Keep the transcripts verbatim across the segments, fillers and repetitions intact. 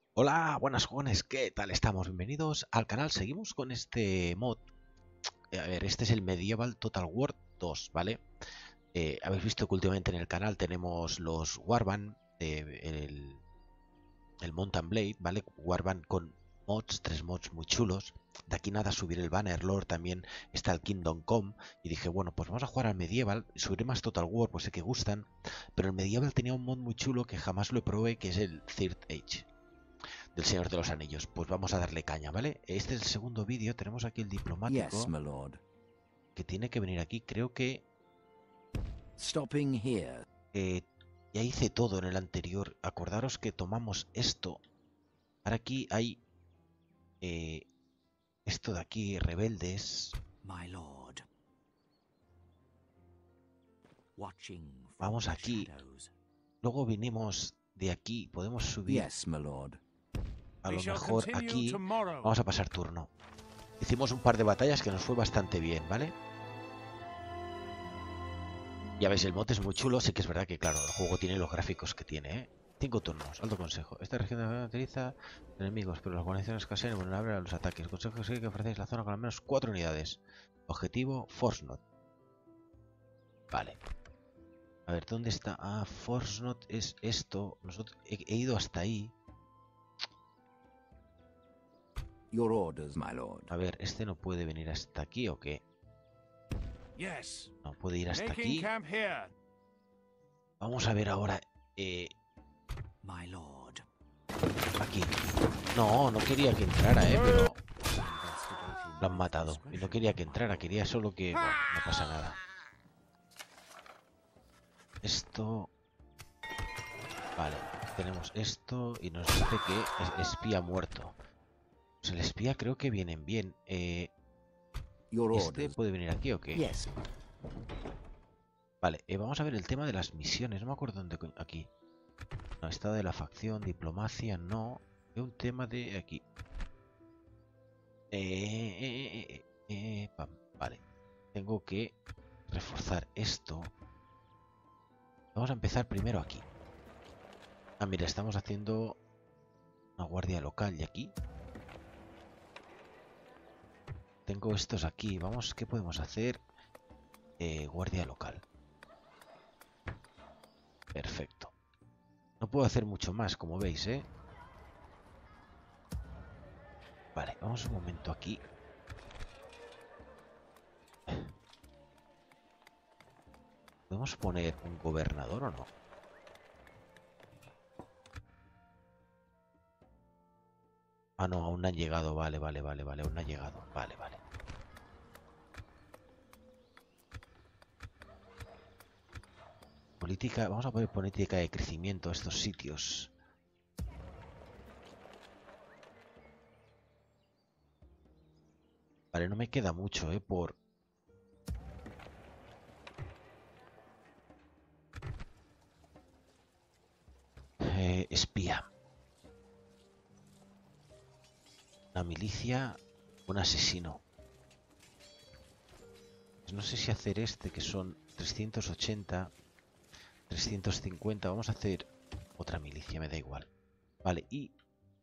Hola, buenas jóvenes, ¿qué tal estamos? Bienvenidos al canal. Seguimos con este mod. Eh, A ver, este es el Medieval Total War dos, ¿vale? Eh, habéis visto que últimamente en el canal tenemos los Warband, eh, el, el Mountain Blade, ¿vale? Warband con mods, tres mods muy chulos. De aquí nada, subir el Bannerlord, también está el Kingdom Come. Y dije, bueno, pues vamos a jugar al Medieval. Subiré más Total War, pues sé que gustan. Pero el Medieval tenía un mod muy chulo que jamás lo probé, que es el Third Age del Señor de los Anillos. Pues vamos a darle caña, ¿vale? Este es el segundo vídeo. Tenemos aquí el diplomático Yes, my lord. que tiene que venir aquí. Creo que Stopping here. eh, ya hice todo en el anterior. Acordaros que tomamos esto. Ahora aquí hay eh, esto de aquí, rebeldes. My lord. Watching from Vamos the aquí. shadows. Luego vinimos de aquí. Podemos subir Yes, my lord. a lo mejor aquí. Vamos a pasar turno. Hicimos un par de batallas que nos fue bastante bien, ¿vale? Ya veis, el mod es muy chulo. Sí que es verdad que, claro, el juego tiene los gráficos que tiene, ¿eh? Cinco turnos. Alto consejo. Esta región de utiliza enemigos, pero las guarniciones caseras vulnerables a los ataques. El consejo es que ofrecéis la zona con al menos cuatro unidades. Objetivo, Force Knot. Vale. A ver, ¿dónde está? Ah, Force Knot es esto. Nosotros he, he ido hasta ahí. Your orders, my lord. A ver, ¿este no puede venir hasta aquí o qué? Yes. No puede ir hasta Making aquí. camp here. Vamos a ver ahora. Eh, My lord. aquí. No, no quería que entrara, ¿eh? Pero lo han matado. Y no quería que entrara. Quería solo que... Bueno, no pasa nada. Esto... Vale. Tenemos esto y nos dice que es espía muerto. Pues el espía creo que vienen bien. Eh, Your ¿Este orders. puede venir aquí o qué? Yes. Vale, eh, vamos a ver el tema de las misiones. No me acuerdo dónde... co- Aquí. No, estado de la facción, diplomacia, no. Es un tema de aquí. Eh, eh, eh, eh, eh, pam. Vale. Tengo que reforzar esto. Vamos a empezar primero aquí. Ah, mira, estamos haciendo una guardia local y aquí. Tengo estos aquí. Vamos, ¿qué podemos hacer? Eh, guardia local. Perfecto. No puedo hacer mucho más, como veis, ¿eh? Vale, vamos un momento aquí. ¿Podemos poner un gobernador o no? Ah, no, aún no han llegado. Vale, vale, vale, vale. Aún no ha llegado. Vale, vale. Política, vamos a poner política de crecimiento a estos sitios. Vale, no me queda mucho, ¿eh? Por... Eh, espía. Una milicia. Un asesino. Pues no sé si hacer este, que son trescientos ochenta. trescientos cincuenta. Vamos a hacer otra milicia, me da igual. Vale, y...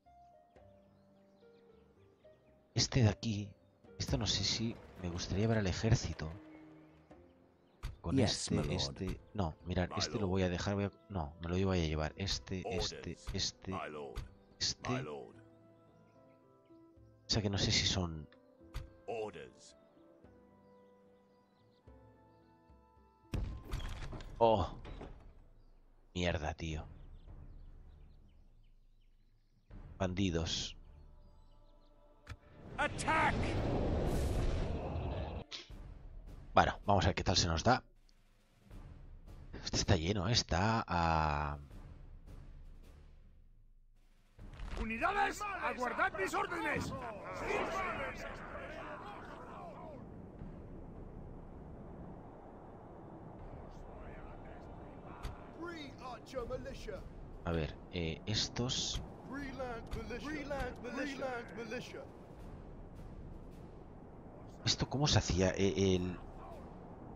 Este de aquí... Esto no sé si me gustaría ver al ejército. Con Yes, my este, lord. este... No, mirad, My este lo lord. voy a dejar... voy a- No, me lo voy a llevar. Este, este, Orders. este, My lord. My este... lord. O sea que no sé si son... Orders. ¡Oh! Mierda, tío. Bandidos. Attack! Bueno, vamos a ver qué tal se nos da. Este está lleno, ¿eh? Está a... ¡Unidades! ¡Aguardad mis órdenes! Free Archer Militia! A ver, eh, estos... Freeland Militia! Freeland Militia! Freeland Militia! ¿Esto cómo se hacía? Eh, el...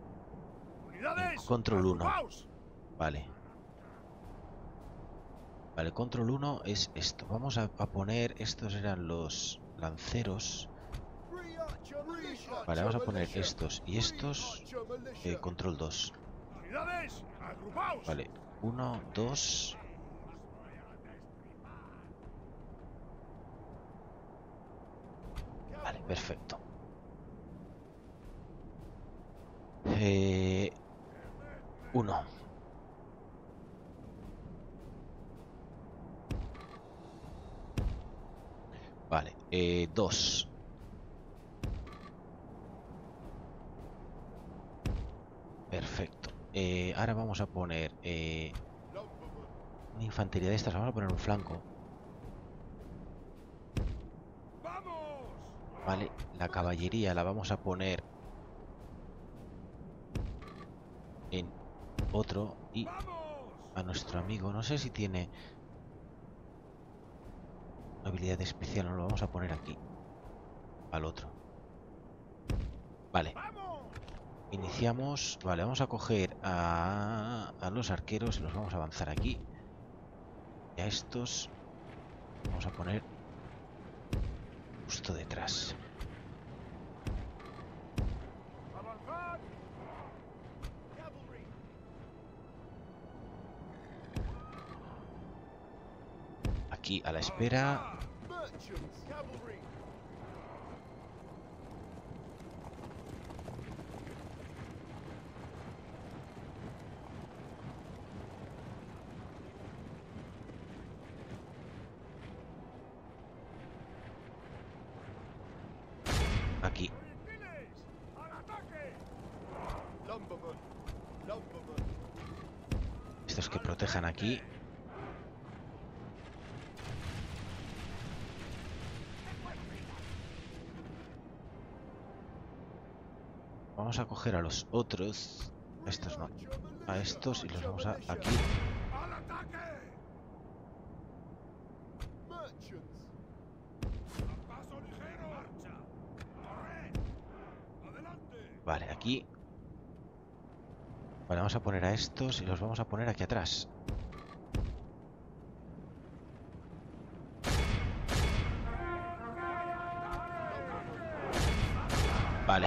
¡Unidades! Control uno. ¡Agrupaos! Vale. Vale, control uno es esto. Vamos a, a poner, estos eran los lanceros. Free Archer Militia. Vale, vamos a poner Militia. estos y estos. Archer Militia. Eh, control dos. Unidades, agrupaos. Vale, uno, dos. Vale, perfecto. Eh, uno. Vale, eh, dos. Perfecto. Eh, ahora vamos a poner eh, una infantería de estas. Vamos a poner un flanco. ¡Vamos! Vale, la caballería la vamos a poner en otro. Y ¡Vamos! a nuestro amigo, no sé si tiene una habilidad especial, no lo vamos a poner aquí. Al otro. Vale. ¡Vamos! Iniciamos. Vale, vamos a coger a, a los arqueros y los vamos a avanzar aquí. Y a estos vamos a poner justo detrás. ¡Avanzad! Cavalry. Aquí a la espera. Merchants. Cavalry. Aquí. ¡Proyectiles! ¡Al ataque! Lumbermen. Lumbermen. Estos que protejan aquí. Vamos a coger a los otros. A estos no. A estos y los vamos a aquí. ¡Al ataque! Merchants. ¡A paso ligero! ¡Marcha! ¡Corred! ¡Adelante! Vale, aquí. Vale, vamos a poner a estos y los vamos a poner aquí atrás. Vale.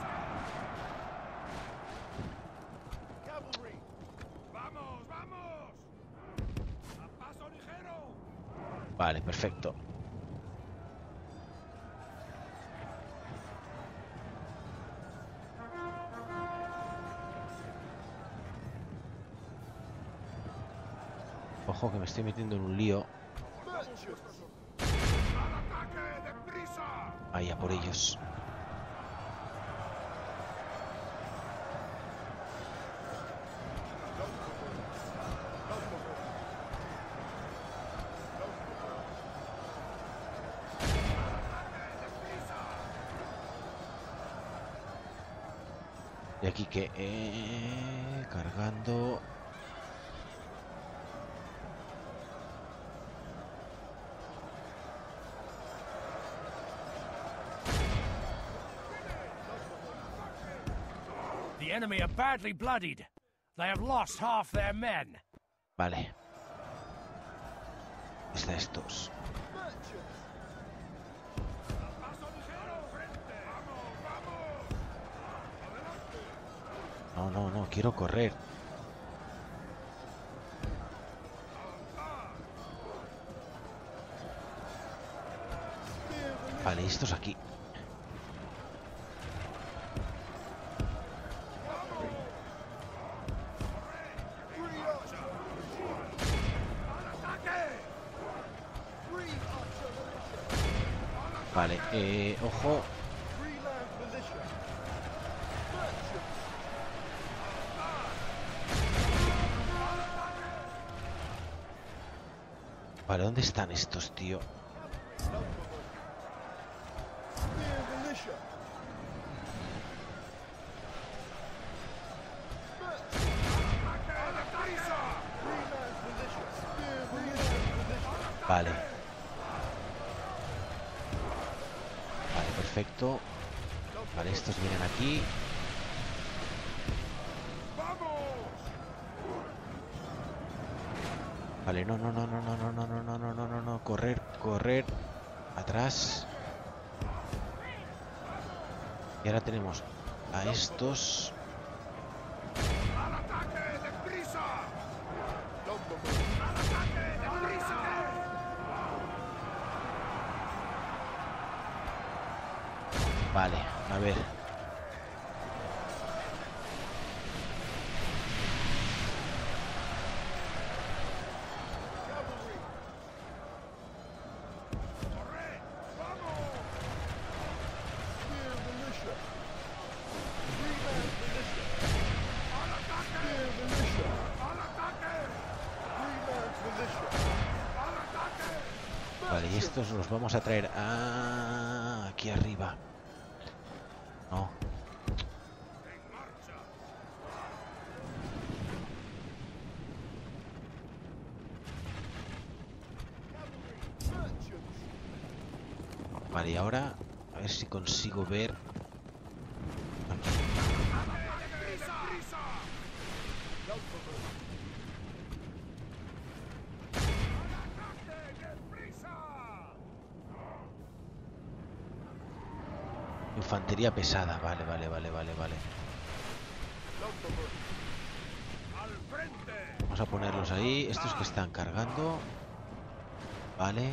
Cavalry. ¡Vamos, vamos! ¡A paso ligero! Vale, perfecto. Ojo que me estoy metiendo en un lío. Merchants. ¡Al ataque! ¡Deprisa! Ahí a por ellos. Y aquí que eh, cargando. The enemy are badly bloodied. They have lost half their men. Vale. Está estos. Merchants. ¡A paso ligero! ¡Frente! ¡Vamos, vamos! ¡Adelante! No, no, no, quiero correr. Vale, y estos aquí. Free Archer. ¡Al ataque! Free Archer Militia. Vale, eh, ojo. Freeland Militia. Merchants. Vale, ¿dónde están estos, tío? Lumbermen. Spear Militia. Merchants. ¡Deprisa! Freeland Militia. Spear Militia. Militia. Vale. Vale, perfecto. Vale, estos vienen aquí. ¡Vamos! Vale, no, no, no, no, no, no, no, no, no, no, no, no, no, correr, correr, atrás. Y ahora tenemos a estos. ¡Al ataque! ¡Deprisa! Lumberman. ¡Al ataque! ¡Deprisa! Vale, a ver. Cavalry. ¡Corre! ¡Vamos! Spear militia. Greenland militia. ¡Al ataque! Spear militia. ¡Al ataque! Greenland militia. ¡Al ataque! Vale, y estos los vamos a traer a... aquí arriba. No. ¡En marcha! Merchants. Vale, y ahora a ver si consigo ver. Aquí. ¡Deprisa! ¡Deprisa! Lumberman. ¡Ataque! ¡Deprisa! Infantería pesada, vale, vale, vale, vale, vale. Lumberman. ¡Al frente! Vamos a ponerlos ahí. Estos que están cargando. Vale.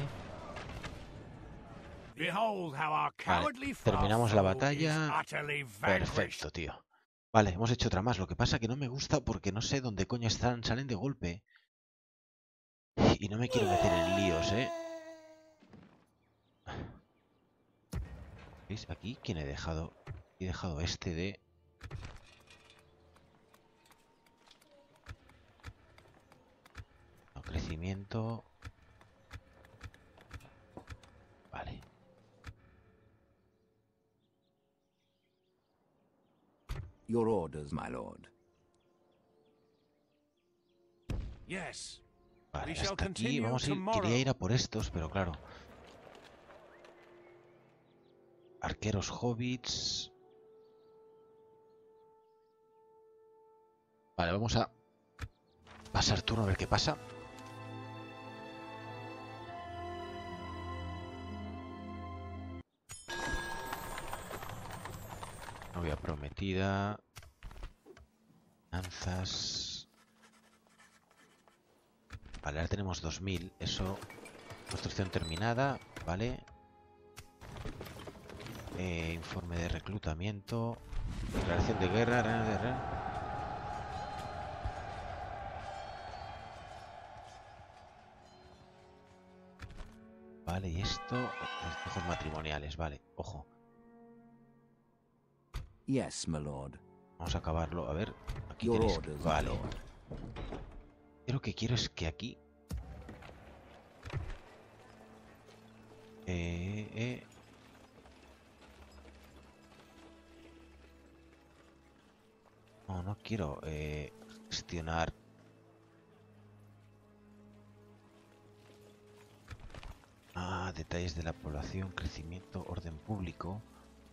Behold how our cowardly terminamos la foe batalla. is utterly vanquished. Perfecto, tío. Vale, hemos hecho otra más. Lo que pasa que no me gusta porque no sé dónde coño están, salen de golpe. Y no me quiero meter en líos, ¿eh? ¿Veis? Aquí, ¿quién he dejado? He dejado este de... No, crecimiento... Vale. Your orders, my lord. Yes. Vale, We shall hasta aquí. continue Vamos a ir... tomorrow. Quería ir a por estos, pero claro. Arqueros hobbits... Vale, vamos a pasar turno a ver qué pasa. Novia prometida. Lanzas. Vale, ahora tenemos dos mil. Eso. Construcción terminada. Vale. Eh, informe de reclutamiento. Declaración de guerra. Arena de guerra. Vale, y esto. Despojos matrimoniales. Vale, ojo. Yes, my lord. Vamos a acabarlo. A ver. Aquí Your tenéis. orders, my Vale. lord. Yo lo que quiero es que aquí. Eh, eh. No, no quiero eh, gestionar. Ah, detalles de la población, crecimiento, orden público.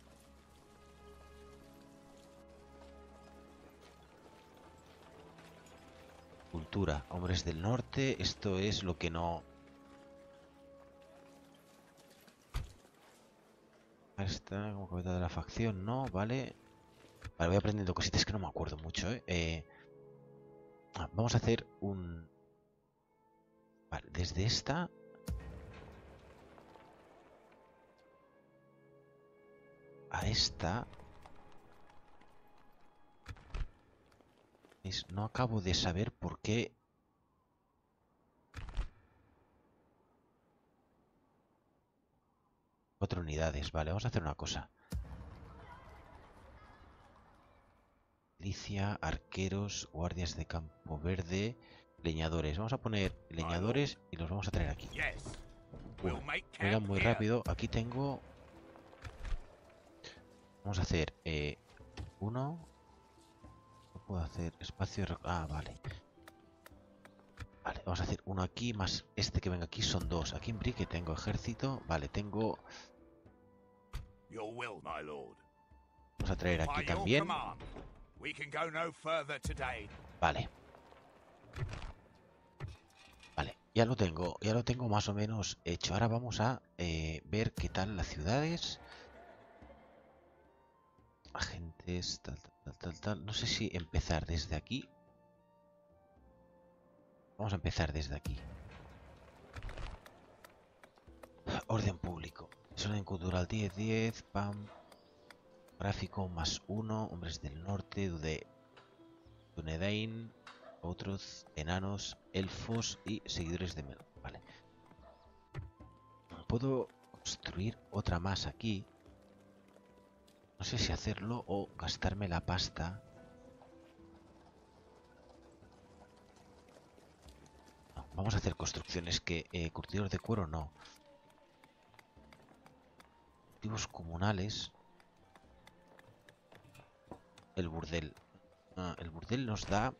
Cultura, hombres del norte, esto es lo que no... Ahí está, como cabeza de la facción, no, vale. Vale, voy aprendiendo cositas que no me acuerdo mucho, ¿eh? eh ah, vamos a hacer un... Vale, desde esta... A esta... ¿Veis? No acabo de saber por qué... Cuatro unidades, vale, vamos a hacer una cosa. Milicia, arqueros, guardias de campo verde, leñadores. Vamos a poner leñadores y los vamos a traer aquí. Yes. We'll make Venga, camp muy here. rápido. Aquí tengo... Vamos a hacer eh, uno. No puedo hacer espacio. de rec- Ah, vale. Vale, vamos a hacer uno aquí más este que venga aquí. Son dos. Aquí en Brique tengo ejército. Vale, tengo... Your will, my lord. Vamos a traer aquí By your también. command, we can go no further today. Vale. Vale, Ya lo tengo, ya lo tengo más o menos hecho. Ahora vamos a eh, ver qué tal las ciudades. Agentes, tal, tal, tal, tal, tal. No sé si empezar desde aquí. Vamos a empezar desde aquí. Orden público. Desorden cultural diez, diez, pam. Gráfico más uno. Hombres del norte, de Dunedain, otros enanos, elfos y seguidores de Mel. Vale. Puedo construir otra más aquí. No sé si hacerlo o gastarme la pasta. No, vamos a hacer construcciones que... Eh, curtidores de cuero no. Cultivos comunales. El burdel. Ah, el burdel nos da...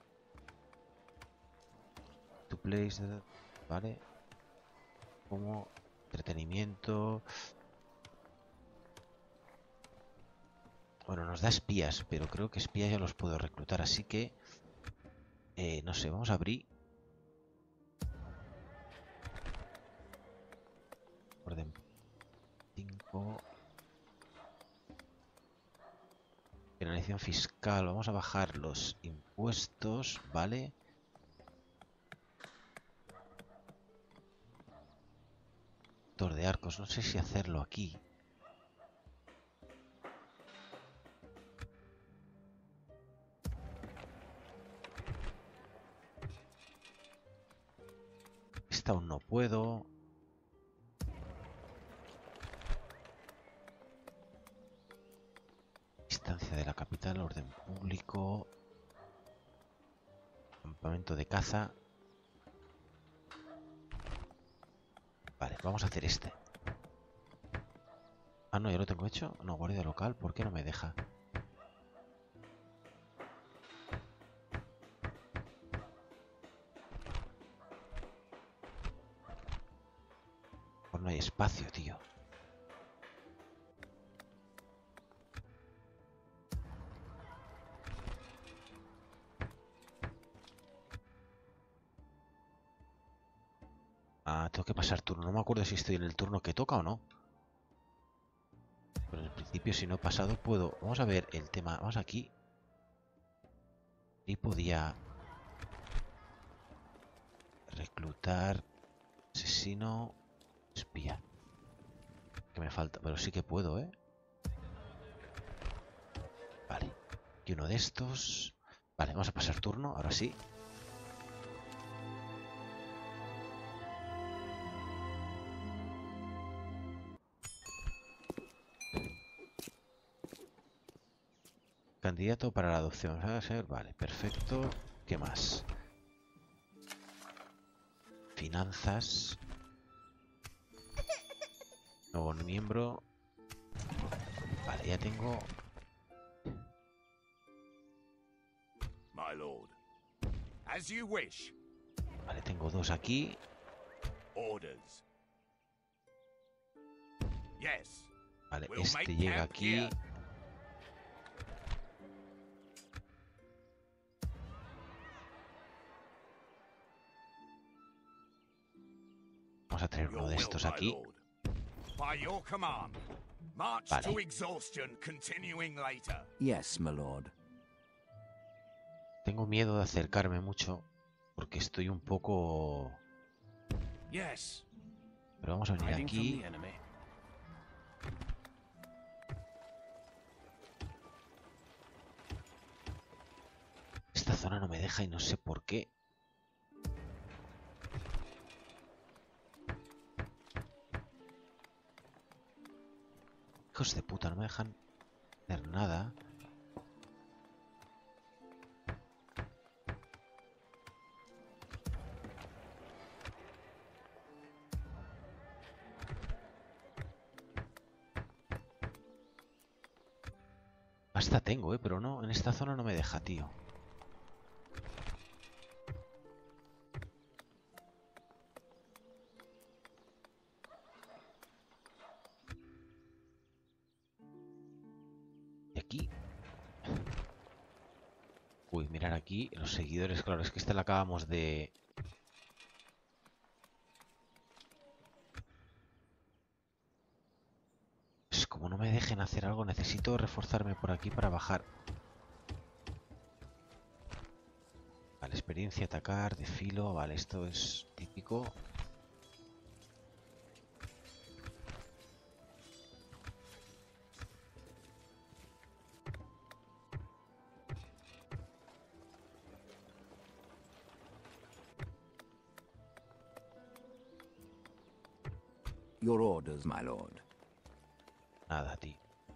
To place... Vale. Como entretenimiento... Bueno, nos da espías, pero creo que espías ya los puedo reclutar, así que... Eh, no sé, vamos a abrir... Orden cinco... Penalización fiscal, vamos a bajar los impuestos, ¿vale? Tor de arcos, no sé si hacerlo aquí. Esta aún no puedo. Distancia de la capital, orden público. Campamento de caza. Vale, vamos a hacer este. Ah, no, ya lo tengo hecho. No, guardia local, ¿por qué no me deja? Pues no hay espacio, tío. Ah, tengo que pasar turno. No me acuerdo si estoy en el turno que toca o no. Pero en el principio, si no he pasado, puedo... Vamos a ver el tema. Vamos aquí. Y podía... Reclutar... Asesino... Espía. Que me falta. Pero sí que puedo, ¿eh? Vale. Y uno de estos... Vale, vamos a pasar turno. Ahora sí. Candidato para la adopción. Vale, perfecto. ¿Qué más? Finanzas. Nuevo miembro. Vale, ya tengo... My lord. As you wish. Vale, tengo dos aquí. Orders. Yes. Vale, We'll este make llega camp aquí. here. Vamos a traer Your uno de will, estos my aquí. lord. By your command. March Vale. to exhaustion, continuing later. Yes, my lord. Tengo miedo de acercarme mucho porque estoy un poco... Yes. Pero vamos a venir Hiding from aquí. the enemy. Esta zona no me deja y no sé por qué. Hijos de puta, no me dejan hacer nada. Hasta tengo, eh, pero no, en esta zona no me deja, tío. Y aquí... Uy, mirar aquí, los seguidores, claro, es que esta la acabamos de... como no me dejen hacer algo, necesito reforzarme por aquí para bajar. Vale, experiencia, atacar, de filo. Vale, esto es típico. Your orders, my lord. Nada, tío.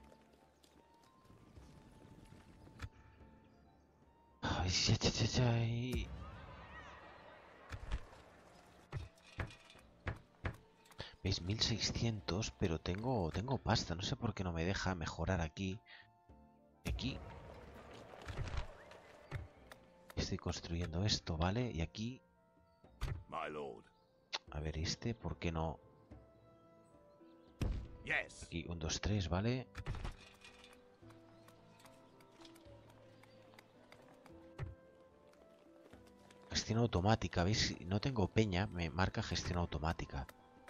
Ay, ay, ay, ay, ay. ¿Veis? mil seiscientos, pero tengo, tengo pasta. No sé por qué no me deja mejorar aquí. Aquí. Estoy construyendo esto, ¿vale? Y aquí... My lord. A ver, este, ¿por qué no? Yes. Aquí, un, dos, tres, ¿vale? Gestión automática, ¿veis? Si no tengo peña, me marca gestión automática.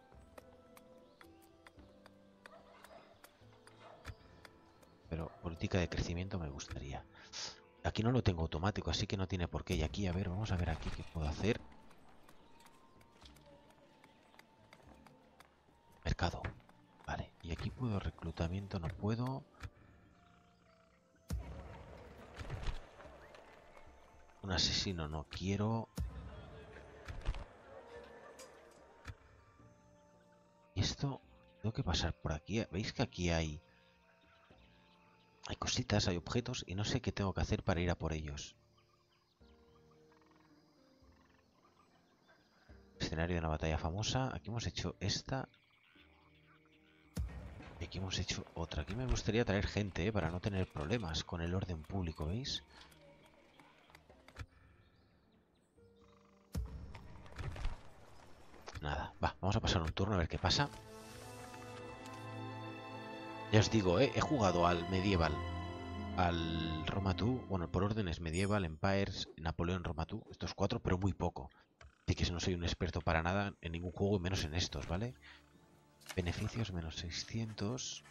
Pero política de crecimiento me gustaría. Aquí no lo tengo automático, así que no tiene por qué. Y aquí, a ver, vamos a ver aquí qué puedo hacer. Mercado. Vale, y aquí puedo reclutamiento, no puedo. Un asesino no quiero. Y esto, tengo que pasar por aquí. ¿Veis que aquí hay... Hay cositas, hay objetos y no sé qué tengo que hacer para ir a por ellos? Escenario de una batalla famosa. Aquí hemos hecho esta. Y aquí hemos hecho otra. Aquí me gustaría traer gente, ¿eh? Para no tener problemas con el orden público, ¿veis? Nada, va, vamos a pasar un turno a ver qué pasa. Ya os digo, ¿eh? He jugado al Medieval, al Roma dos, bueno, por órdenes Medieval, Empires, Napoleón, Roma dos, estos cuatro, pero muy poco. Así que no soy un experto para nada en ningún juego y menos en estos, ¿vale? Beneficios menos seiscientos.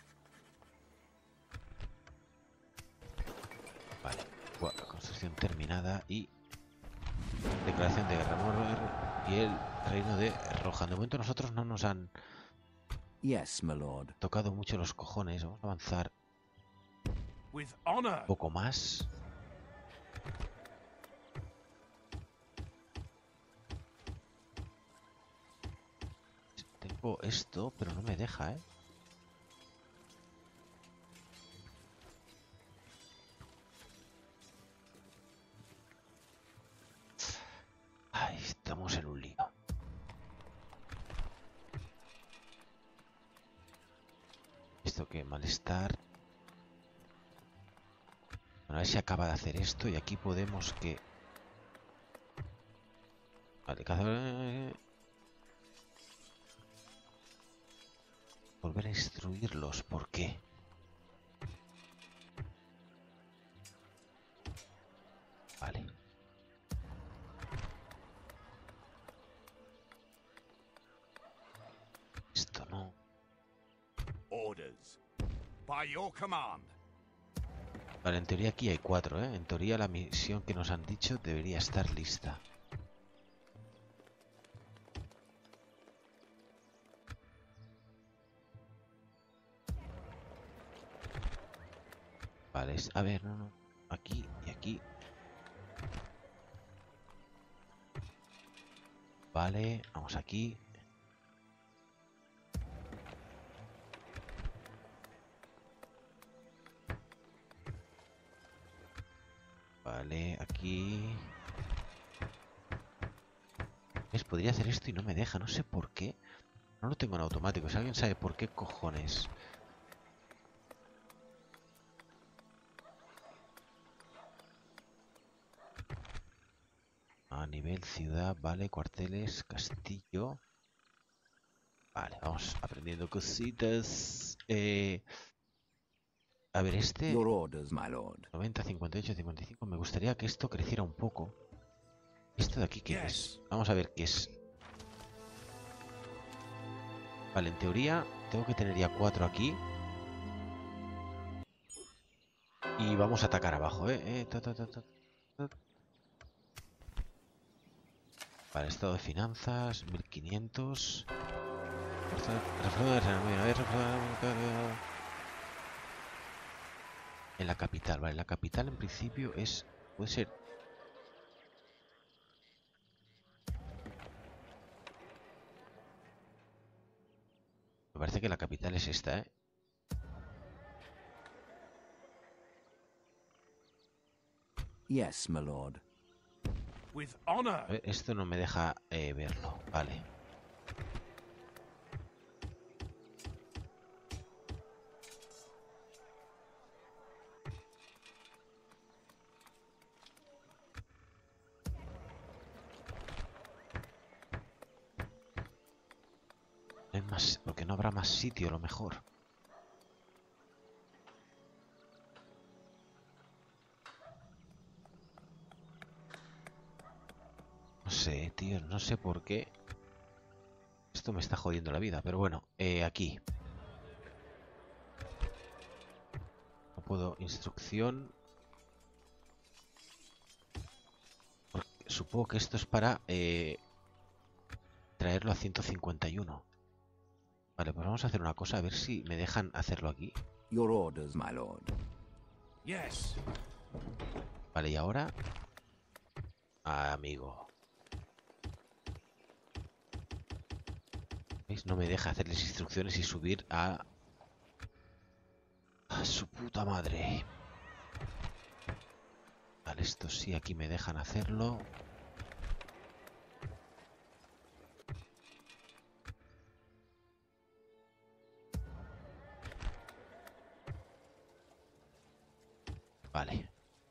Vale, bueno, construcción terminada y declaración de guerra. Y el reino de Rohan. De momento nosotros no nos han Yes, my lord. tocado mucho los cojones. Vamos a avanzar With honor. un poco más. Tengo esto, pero no me deja, ¿eh? Ay, estamos en un lío. ¿Esto qué? Malestar. Bueno, a ver si acaba de hacer esto y aquí podemos que... Vale, cazador... Volver a instruirlos, ¿por qué? Vale. Esto no. Orders. By your command. Vale, en teoría aquí hay cuatro, ¿eh? En teoría la misión que nos han dicho debería estar lista. Vale, es... a ver, no, no. Aquí y aquí. Vale, vamos aquí. Vale, aquí. ¿Ves? Podría hacer esto y no me deja, no sé por qué. No lo tengo en automático, si alguien sabe por qué cojones. A nivel ciudad, vale, cuarteles, castillo. Vale, vamos aprendiendo cositas. Eh, a ver, este Your orders, my lord. noventa, cincuenta y ocho, cincuenta y cinco. Me gustaría que esto creciera un poco. ¿Esto de aquí qué es? Vamos a ver qué es. Vale, en teoría tengo que tener ya cuatro aquí. Y vamos a atacar abajo, ¿eh? eh ta, ta, ta, ta, ta. Vale, estado de finanzas, mil quinientos. En la capital, vale, la capital en principio es... puede ser... Me parece que la capital es esta, ¿eh? Yes, my lord. With honor. A ver, esto no me deja eh, verlo, vale. No hay más, porque no habrá más sitio a lo mejor. No sé, tío, no sé por qué. Esto me está jodiendo la vida, pero bueno, eh, aquí. No puedo, instrucción. Porque supongo que esto es para eh, traerlo a ciento cincuenta y uno. Vale, pues vamos a hacer una cosa, a ver si me dejan hacerlo aquí. Your orders, my lord. Yes. Vale, y ahora... Ah, amigo. ¿Veis? No me deja hacerles instrucciones y subir a... a su puta madre. Vale, esto sí, aquí me dejan hacerlo. Vale.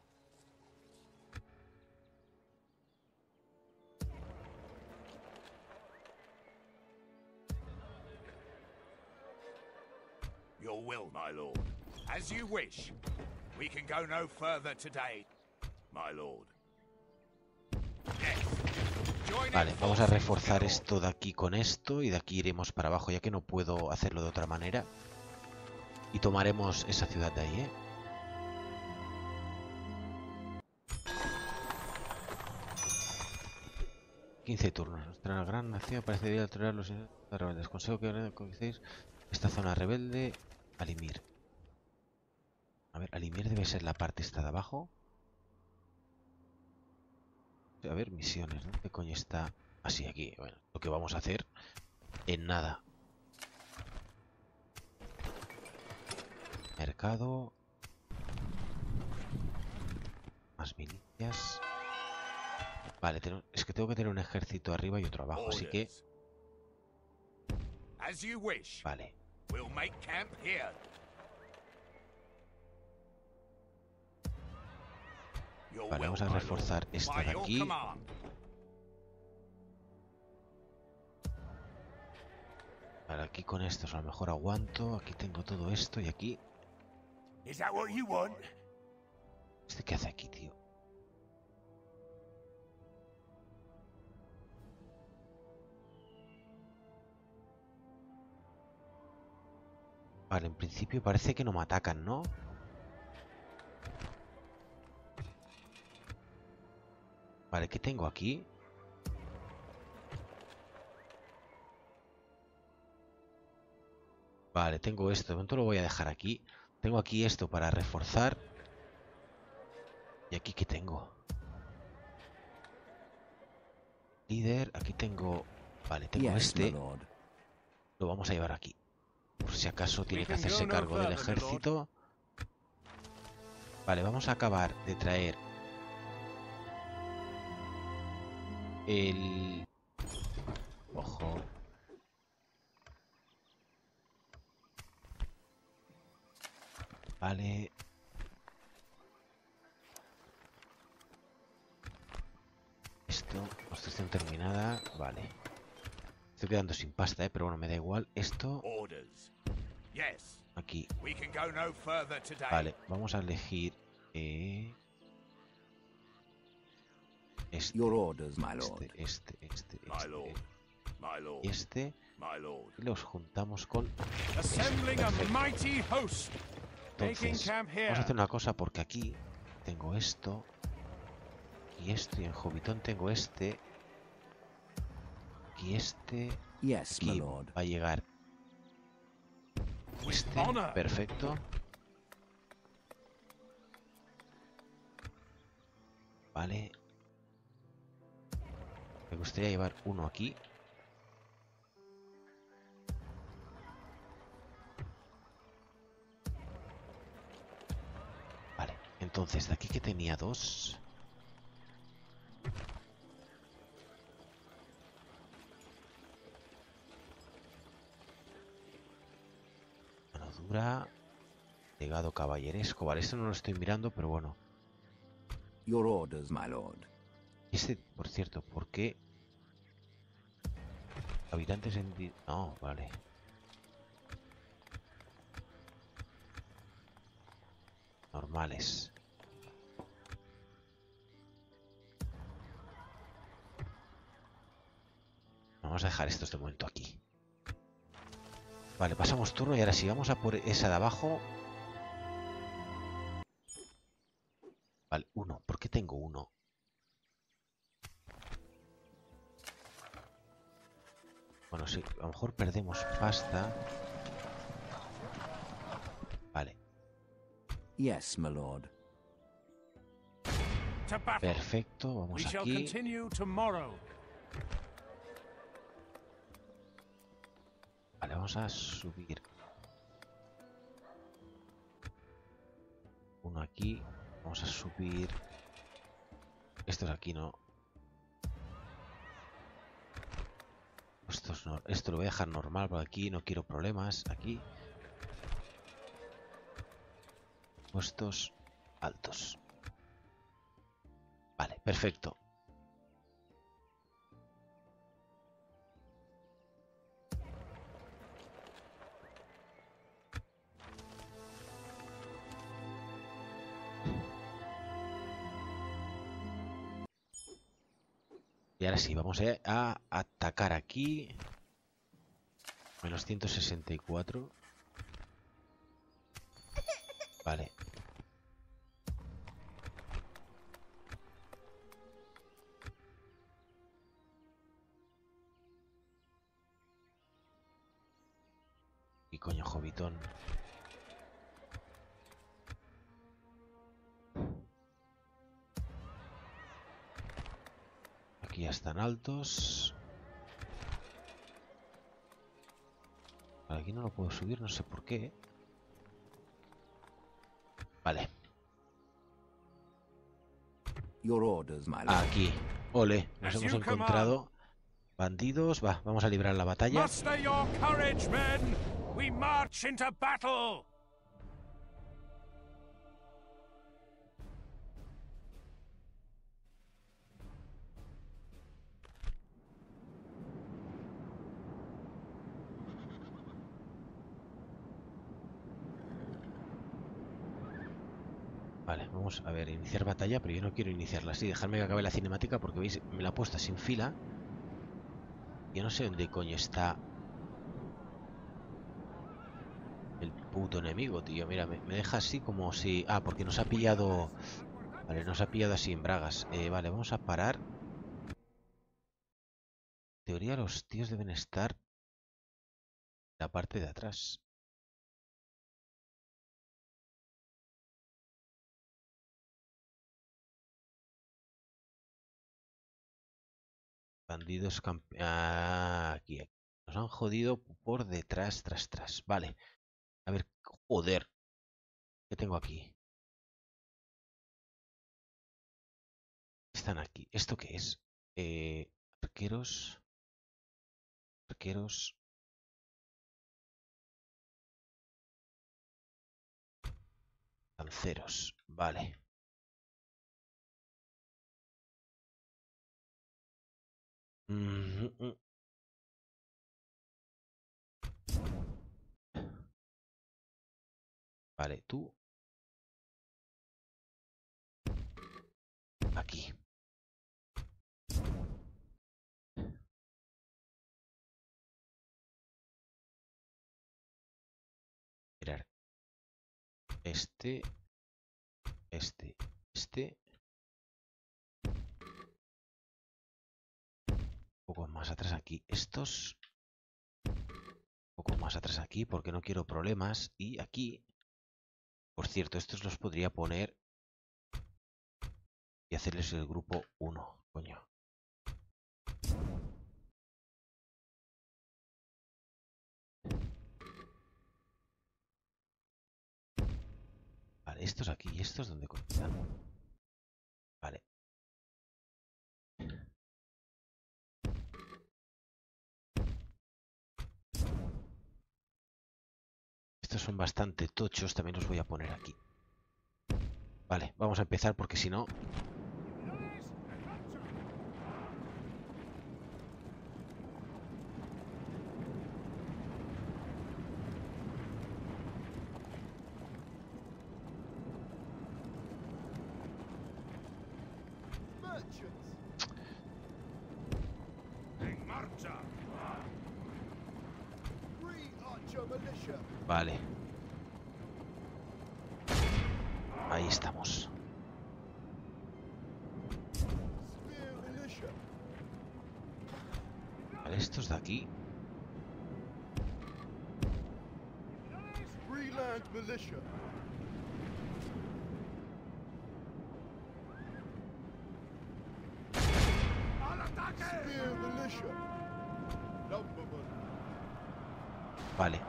Your will, my lord. As you wish. We can go no further today, my lord. Yes. Join Vale, in vamos a forces, reforzar my lord. esto de aquí con esto y de aquí iremos para abajo, ya que no puedo hacerlo de otra manera. Y tomaremos esa ciudad de ahí, ¿eh? quince turnos. Nuestra gran nación parece debería tolerar los rebeldes. Consejo que conquistéis esta zona rebelde. Alimir. A ver, Alimir debe ser la parte esta de abajo. A ver, misiones. ¿Dónde coño está? Así, aquí. Bueno, lo que vamos a hacer en nada. Mercado. Más milicias. Vale, tengo, es que tengo que tener un ejército arriba y otro abajo, así que... Orders. As you wish. Vale. We'll make camp here. Your Vale, will, vamos a my reforzar lord. esto By de your aquí. command. Vale, aquí con estos a lo mejor aguanto. Aquí tengo todo esto y aquí... Is that what you want? ¿Este qué hace aquí, tío? Vale, en principio parece que no me atacan, ¿no? Vale, ¿qué tengo aquí? Vale, tengo esto. De momento lo voy a dejar aquí. Tengo aquí esto para reforzar. ¿Y aquí qué tengo? Líder, aquí tengo... Vale, tengo Yes, my este. lord. Lo vamos a llevar aquí. Por si acaso tiene que can hacerse go no cargo del further, my lord. ejército. Vale, vamos a acabar de traer el... Ojo. Vale. Esto, construcción terminada. Vale. Estoy quedando sin pasta, eh, pero bueno, me da igual. Esto, Orders. Yes. aquí. We can go no further today. Vale, vamos a elegir... Eh... Este, Your orders, my lord. este, este, este, My este, lord. My lord. y este. My lord. Y los juntamos con... Assembling a Perfecto. mighty host. Entonces, vamos a hacer una cosa porque aquí tengo esto y esto y en Hobbiton tengo este y este. Yes, my Aquí lord. va a llegar este. Perfecto. Vale. Me gustaría llevar uno aquí. Vale, entonces de aquí que tenía dos. Mano dura. Legado caballeresco. Vale, esto no lo estoy mirando, pero bueno. Your orders, my lord. Este, por cierto, ¿por qué? Habitantes en... di- No, vale. Normales. Vamos a dejar estos de momento aquí. Vale, pasamos turno y ahora sí, vamos a por esa de abajo. Vale, uno. ¿Por qué tengo uno? Bueno, sí, a lo mejor perdemos pasta. Vale, Yes, my lord. To battle. perfecto. We Vamos shall aquí. continue tomorrow. Vale, vamos a subir. Uno aquí. Vamos a subir. Estos aquí no. Estos no. Esto lo voy a dejar normal por aquí. No quiero problemas. Aquí. Puestos altos. Vale, perfecto. Y ahora sí, vamos a, a atacar aquí. Menos ciento sesenta y cuatro. Vale. Y coño, Hobbiton. Aquí ya están altos. Vale, aquí no lo puedo subir, no sé por qué. Vale, Your orders, my lord. aquí. Ole, nos As hemos you encontrado bandidos. Va, vamos a librar la batalla. Muster your courage, men. We march into battle. Vale, vamos a ver, iniciar batalla, pero yo no quiero iniciarla así. Dejadme que acabe la cinemática porque veis, me la he puesto sin fila. Yo no sé dónde coño está el puto enemigo, tío. Mira, me, me deja así como si... Ah, porque nos ha pillado... Vale, nos ha pillado así en bragas. Eh, vale, vamos a parar. En teoría los tíos deben estar en la parte de atrás. Bandidos campe... Ah, aquí, aquí. Nos han jodido por detrás, tras, tras. Vale. A ver, joder. ¿Qué tengo aquí? Están aquí. ¿Esto qué es? Eh, arqueros. Arqueros. Lanceros. Vale. Mm, mm, mm. Vale, tú. Aquí. Mirar. Este, este, este. Un poco más atrás aquí. Estos. Un poco más atrás aquí porque no quiero problemas. Y aquí. Por cierto, estos los podría poner y hacerles el grupo uno. Coño. Vale, estos aquí y estos donde están. Vale. Estos son bastante tochos, también los voy a poner aquí. Vale, vamos a empezar porque si no... Merchants. En marcha. Free archer militia. Vale. Ahí estamos. Spear militia. Vale, estos de aquí. Freeland militia. ¡Al ataque! Spear militia. Lumberman. Vale.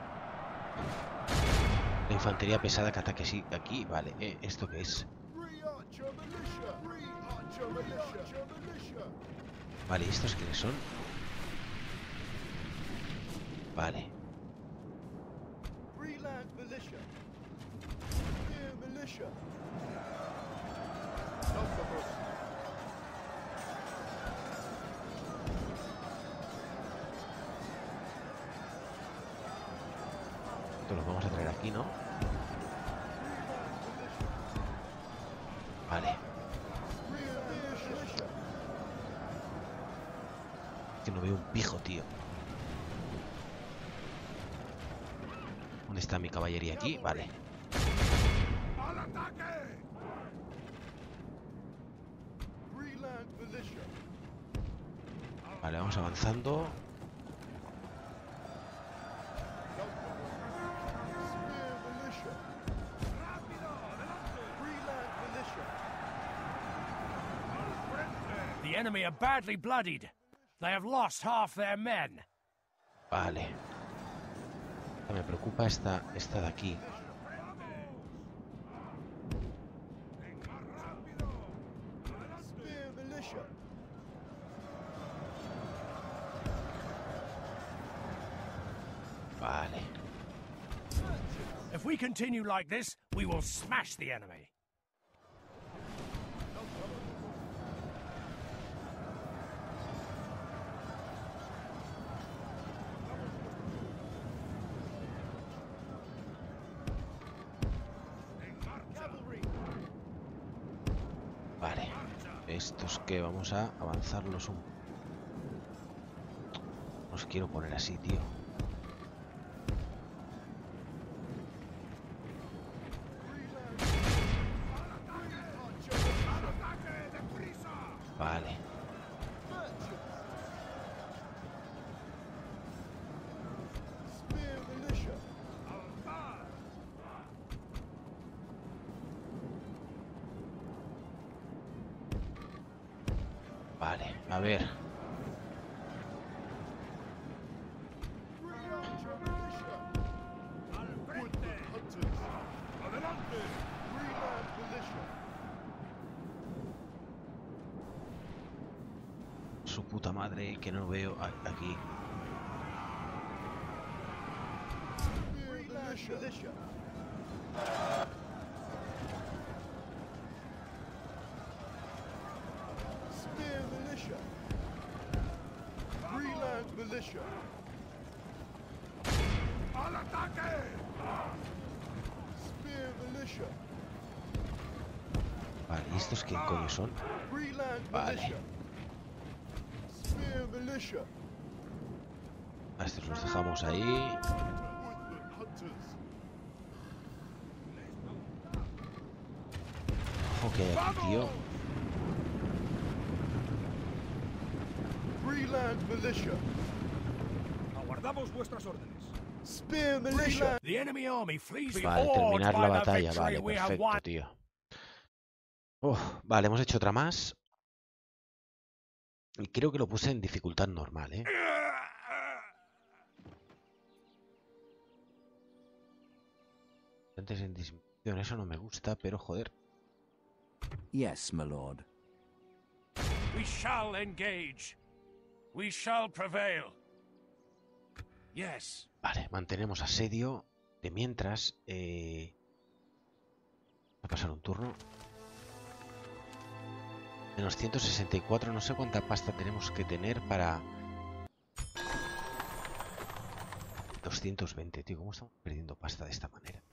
La infantería pesada que ataque sí, aquí. Vale, eh, ¿esto qué es? Free archer militia. Free archer militia. militia. Vale, ¿y estos quiénes son? Vale. Freeland militia. Spear militia. Lumberman. Esto los vamos a traer aquí, ¿no? Vale. Que no veo un pijo, tío. ¿Dónde está mi caballería aquí? Vale. ¡Al ataque! Freeland militia. Vale, vamos avanzando. Spear militia. Freeland militia. The enemy are badly bloodied. They have lost half their men. Vale. Me preocupa esta, esta de aquí. Spear militia. Vale. If we continue like this, we will smash the enemy. Cavalry. Vale. Estos que vamos a avanzarlos un... Los quiero poner así, tío. Vale. Spear militia. Vale, a ver. Free archer militia. Woodland hunters. ¡Adelante! Freeland militia. Su puta madre, que no veo a- aquí. Freeland militia. Spear militia. Freeland militia. ¡Al ataque! Spear militia. Vale, ¿y estos quién coño son? Freeland Vale. militia. Spear militia. A estos los dejamos ahí. Woodland hunters. que hay aquí, tío. Freeland Militia. Aguardamos vuestras órdenes. Spear Militia. The enemy army flees the Vale, forge terminar la by the batalla. victory Vale, we have perfecto, won. tío. Uf, vale, hemos hecho otra más. Y creo que lo puse en dificultad normal, ¿eh? Antes en disminución, eso no me gusta, pero joder. Yes, my lord. We shall engage. We shall prevail. Yes. Vale, mantenemos asedio. De mientras, eh... voy a pasar un turno. Menos ciento sesenta y cuatro, no sé cuánta pasta tenemos que tener para... doscientos veinte, tío, ¿cómo estamos perdiendo pasta de esta manera?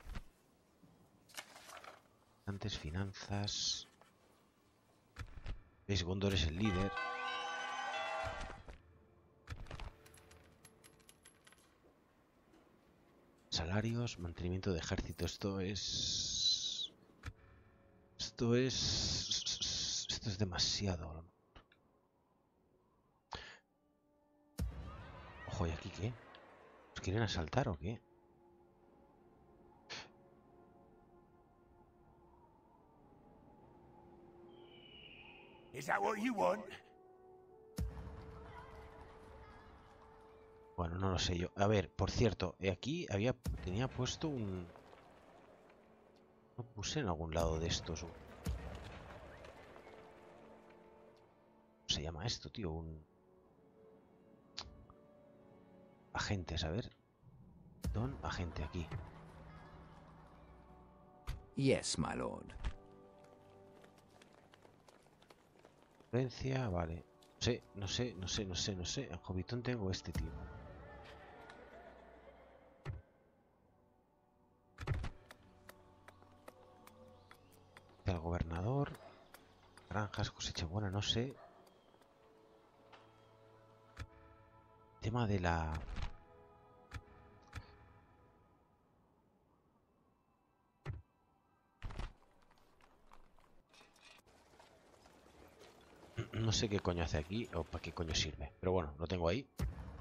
Antes, finanzas... ¿Veis? Gondor es el líder. Salarios, mantenimiento de ejército, esto es... Esto es... Esto es demasiado. Ojo, ¿y aquí qué? ¿Nos quieren asaltar o qué? Is that what you want? Bueno, no lo sé yo. A ver, por cierto, aquí había tenía puesto un... No puse en algún lado de estos. Un... ¿Cómo se llama esto, tío? Un... Agentes, a ver. Don, agente, aquí. Yes, my lord. Influencia, vale. No sé, no sé, no sé, no sé, no sé. En Hobbiton tengo este, tío. El gobernador. Granjas, cosecha buena, no sé. Tema de la... No sé qué coño hace aquí o para qué coño sirve. Pero bueno, lo tengo ahí.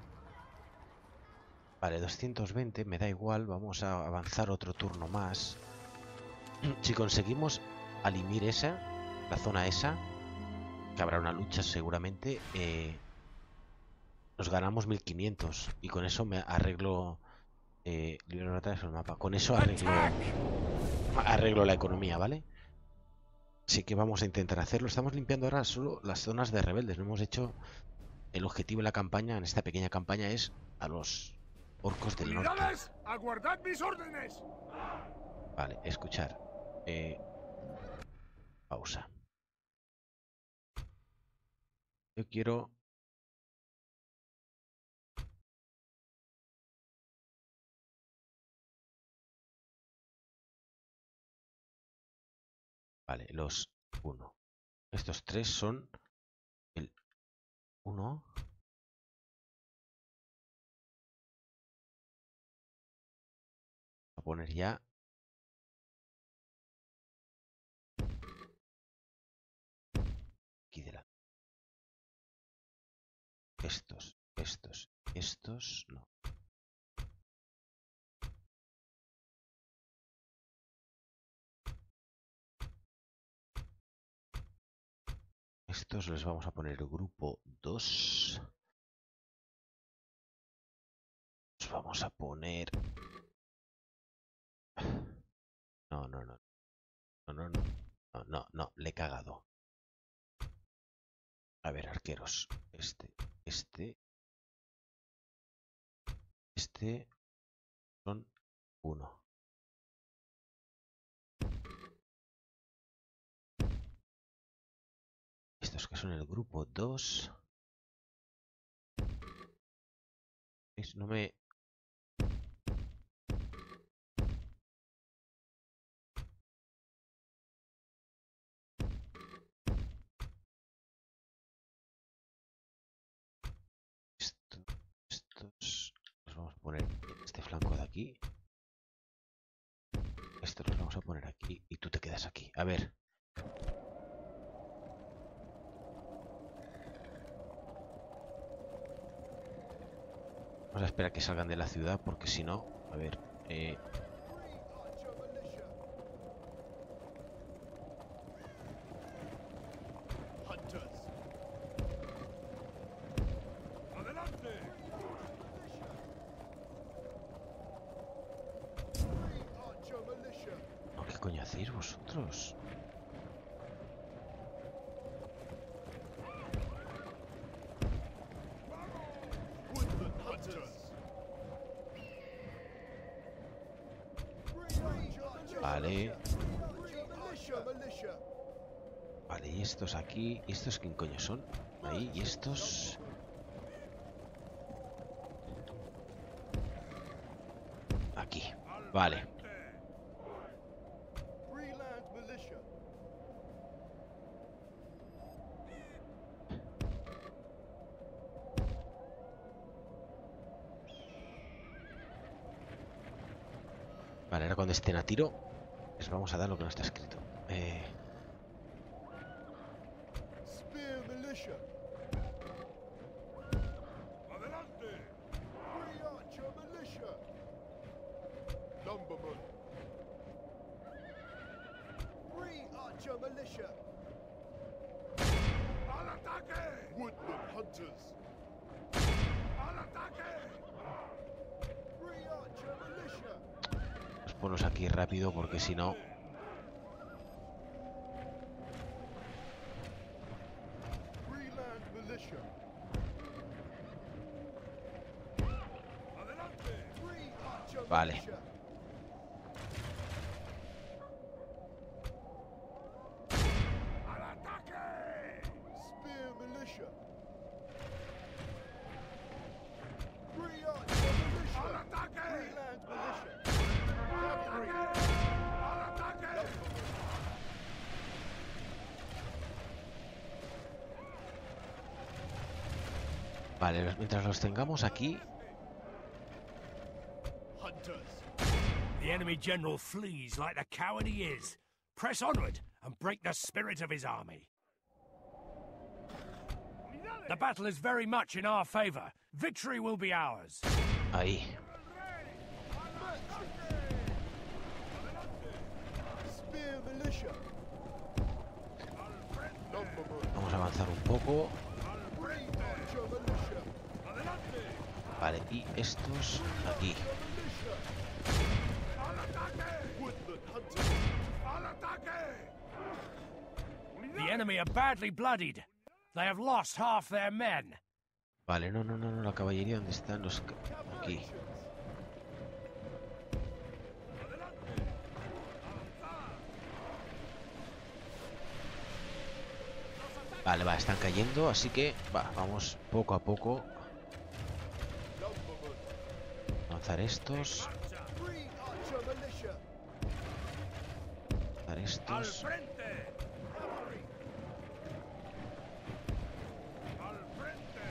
Vale, doscientos veinte, me da igual. Vamos a avanzar otro turno más. Si conseguimos alimir esa, la zona esa, que habrá una lucha seguramente, eh, nos ganamos mil quinientos. Y con eso me arreglo... Eh, libro de batallas en el mapa. Con eso arreglo, arreglo la economía, ¿vale? Así que vamos a intentar hacerlo. Estamos limpiando ahora solo las zonas de rebeldes. No hemos hecho... El objetivo de la campaña, en esta pequeña campaña, es a los orcos del norte. Unidades, aguardad mis órdenes. Vale, escuchar. Eh, pausa. Yo quiero... Vale, los uno. Estos tres son el uno. A poner ya. Aquí delante. Estos, estos, estos, no. Estos les vamos a poner grupo dos. Los vamos a poner... No, no, no. No, no, no. No, no, no. Le he cagado. A ver, arqueros. Este, este. Este. Son uno. Estos que son el grupo dos. ¿Veis? No me... Esto, estos los vamos a poner en este flanco de aquí. Estos los vamos a poner aquí y tú te quedas aquí. A ver. Vamos a esperar que salgan de la ciudad porque si no, a ver, eh, Hunters. Adelante. Free archer militia. no, ¿qué coño hacéis vosotros? Woodland hunters. Free archer Vale, militia. Militia, militia. vale, y estos aquí, ¿y estos quién coño son? Ahí, y estos... Aquí, vale. Freeland militia. Vale, ahora cuando estén a tiro, les vamos a dar lo que no está escrito. Eh, Spear militia. Adelante. Free archer militia. Lumberman. Free archer militia. Al ataque. Woodland hunters. Al ataque. Free archer militia. pues ponlos aquí rápido porque si no... Freeland militia. Adelante. Free archer Vale. militia. Al ataque. Spear militia. Free archer militia. Al ataque. Freeland militia. Cavalry. Al ataque. Vale, mientras los tengamos aquí... Hunters. The enemy general flees like the coward he is. Press onward and break the spirit of his army. The battle is very much in our favor. Victory will be ours. Ahí. Spear militia. Lumberman. Vamos a avanzar un poco. Free archer militia. Adelante. Vale, y estos aquí. Militia. Al ataque. Woodland hunters. Al ataque. The enemy are badly bloodied. They have lost half their men. Vale, no, no, no, no, la caballería, ¿dónde están los...? ca- Aquí. Vale, va, están cayendo, así que va, vamos poco a poco Lumberman. a lanzar estos, Free archer militia. lanzar Al estos. frente. Cavalry. Al frente.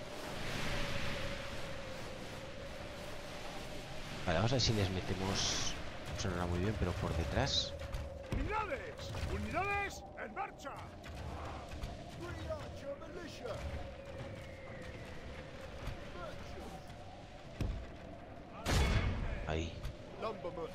Vale, vamos a ver si les metemos... No sonará muy bien, pero por detrás. Unidades. Unidades en marcha. Free archer militia. Merchants. Ahí. Lumberman.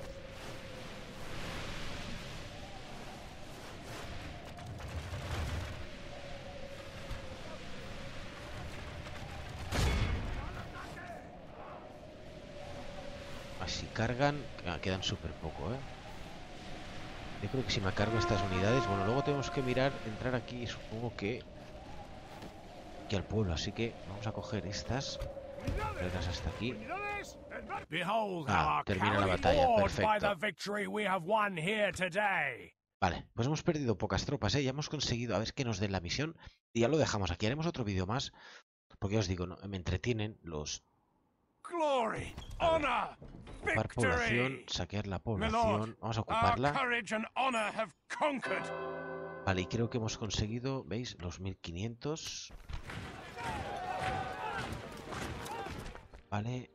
Así cargan, ah, quedan súper poco, ¿eh? Yo creo que si me cargo estas unidades, bueno, luego tenemos que mirar, entrar aquí, supongo que... Aquí al pueblo, así que vamos a coger estas, traerlas hasta aquí. Unidades en marcha. Behold Ah, our termina la cowardly batalla, lord by perfecto. the victory we have won here today. Vale, pues hemos perdido pocas tropas, ¿eh? Ya hemos conseguido, a ver que nos den la misión y ya lo dejamos aquí. Haremos otro vídeo más, porque ya os digo, ¿no? Me entretienen los... Glory, honor, Ocupar población, victory. saquear la My población, lord, vamos a our ocuparla. courage and honor have conquered. Vale, y creo que hemos conseguido, ¿veis? Los mil quinientos. Vale.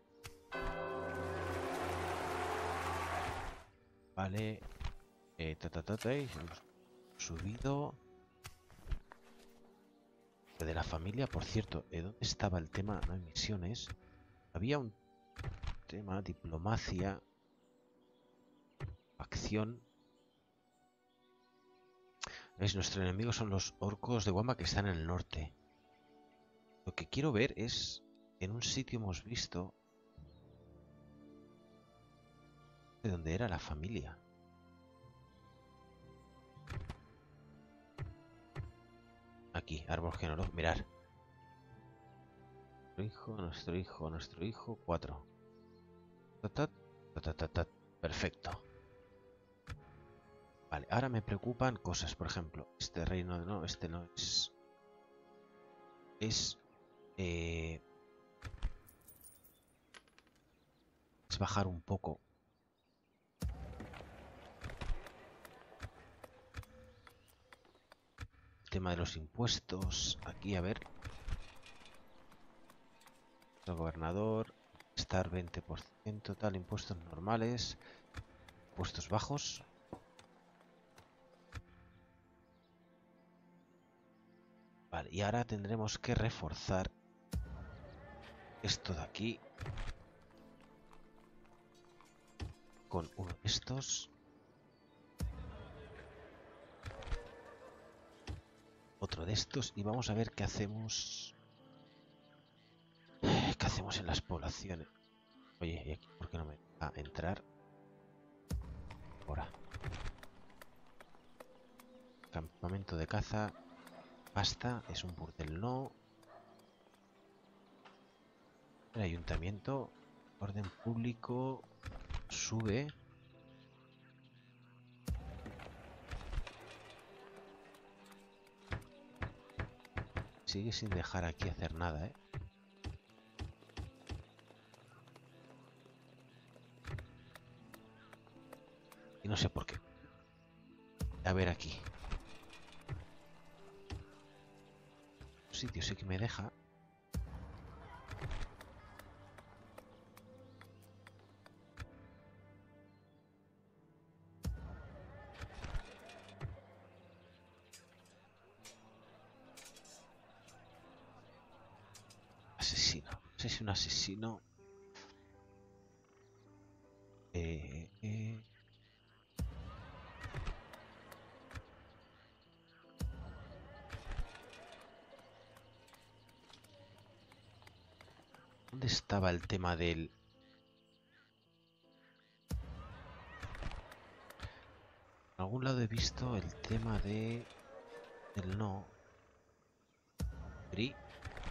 Vale. Eh, ta, ta, ta, ta, y hemos subido. De la familia, por cierto, ¿eh, ¿dónde estaba el tema? No hay misiones. Había un tema, diplomacia, acción. ¿Ves? Nuestro enemigo son los orcos de Wamba que están en el norte. Lo que quiero ver es, en un sitio hemos visto de dónde era la familia. Aquí, árbol genealógico, mirar. Nuestro hijo, nuestro hijo, nuestro hijo, cuatro. Tatat, tatatatat. Perfecto. Vale, ahora me preocupan cosas, por ejemplo, este reino, no, este no es... Es... Eh, es bajar un poco. El tema de los impuestos. Aquí, a ver. El gobernador. Estar veinte por ciento, tal, impuestos normales. Impuestos bajos. Vale, y ahora tendremos que reforzar esto de aquí con uno de estos. Otro de estos. Y vamos a ver qué hacemos. ¿Qué hacemos en las poblaciones? Oye, ¿y aquí por qué no me va a entrar? Ahora. Campamento de caza. Basta, es un burdel, no. El ayuntamiento. Orden público. Sube. Sigue sin dejar aquí hacer nada, ¿eh? Y no sé por qué. A ver aquí. Un sitio sí que me deja. Asesino. No sé si un asesino. Eh, eh. ¿Dónde estaba el tema del... En algún lado he visto el tema de... del no. Pri.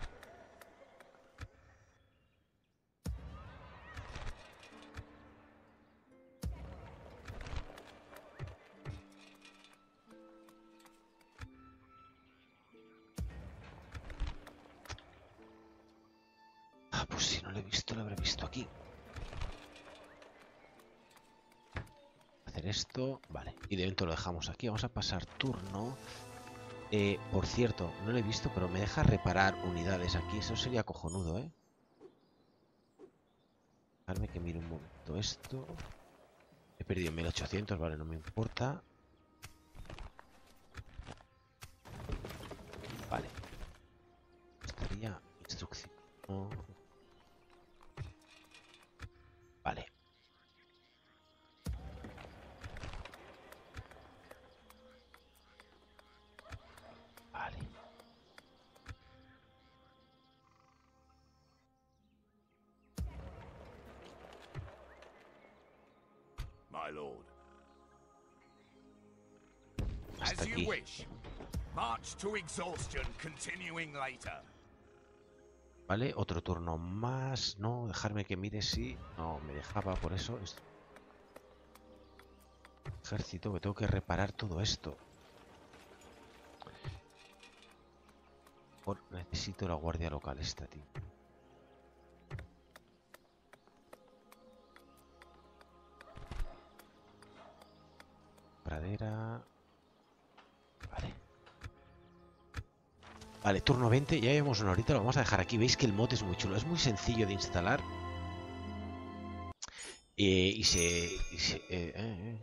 Ah, pues si no lo he visto, lo habré visto aquí. Hacer esto. Vale. Y de momento lo dejamos aquí. Vamos a pasar turno. Eh, por cierto, no lo he visto, pero me deja reparar unidades aquí. Eso sería cojonudo, ¿eh? Dejarme que mire un momento esto. He perdido mil ochocientos, vale, no me importa. Vale. Estaría instrucción. No. Vale. Vale. My lord. Hasta As you aquí. wish. March to exhaustion, continuing later. Vale, otro turno más. No, dejarme que mire si... No, me dejaba por eso. Esto. Ejército, que tengo que reparar todo esto. Por... Necesito la guardia local esta, tío. Pradera... Vale. Vale, turno veinte. Ya llevamos una horita, lo vamos a dejar aquí. Veis que el mod es muy chulo. Es muy sencillo de instalar. Eh, y se... Y se eh, eh, eh.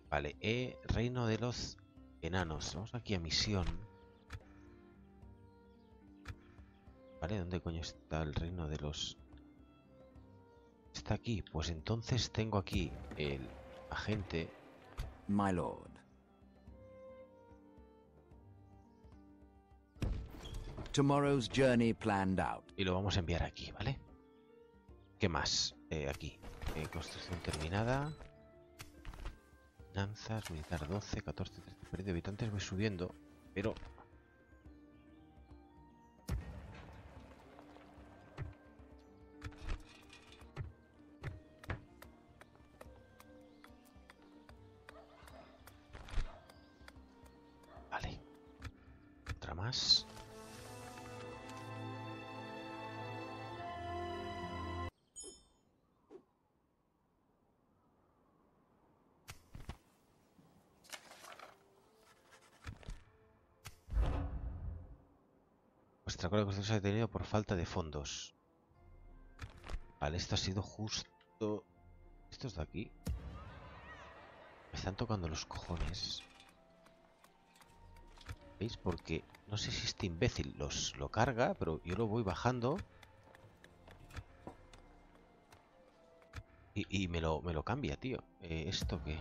Vale, eh, Reino de los Enanos. Vamos aquí a misión. Vale, ¿dónde coño está el Reino de los... Está aquí? Pues entonces tengo aquí el agente. My lord. Tomorrow's journey planned out. Y lo vamos a enviar aquí, ¿vale? ¿Qué más? Eh, aquí. Eh, construcción terminada. Finanzas, militar doce, catorce, trece. Perdido habitantes, voy subiendo. Pero... Vale. Otra más. Vuestra cola de construcción se ha detenido por falta de fondos. Vale, esto ha sido justo... Estos de aquí. Me están tocando los cojones. ¿Veis? Porque no sé si este imbécil los lo carga, pero yo lo voy bajando. Y, y me, lo, me lo cambia, tío. Eh, ¿Esto qué?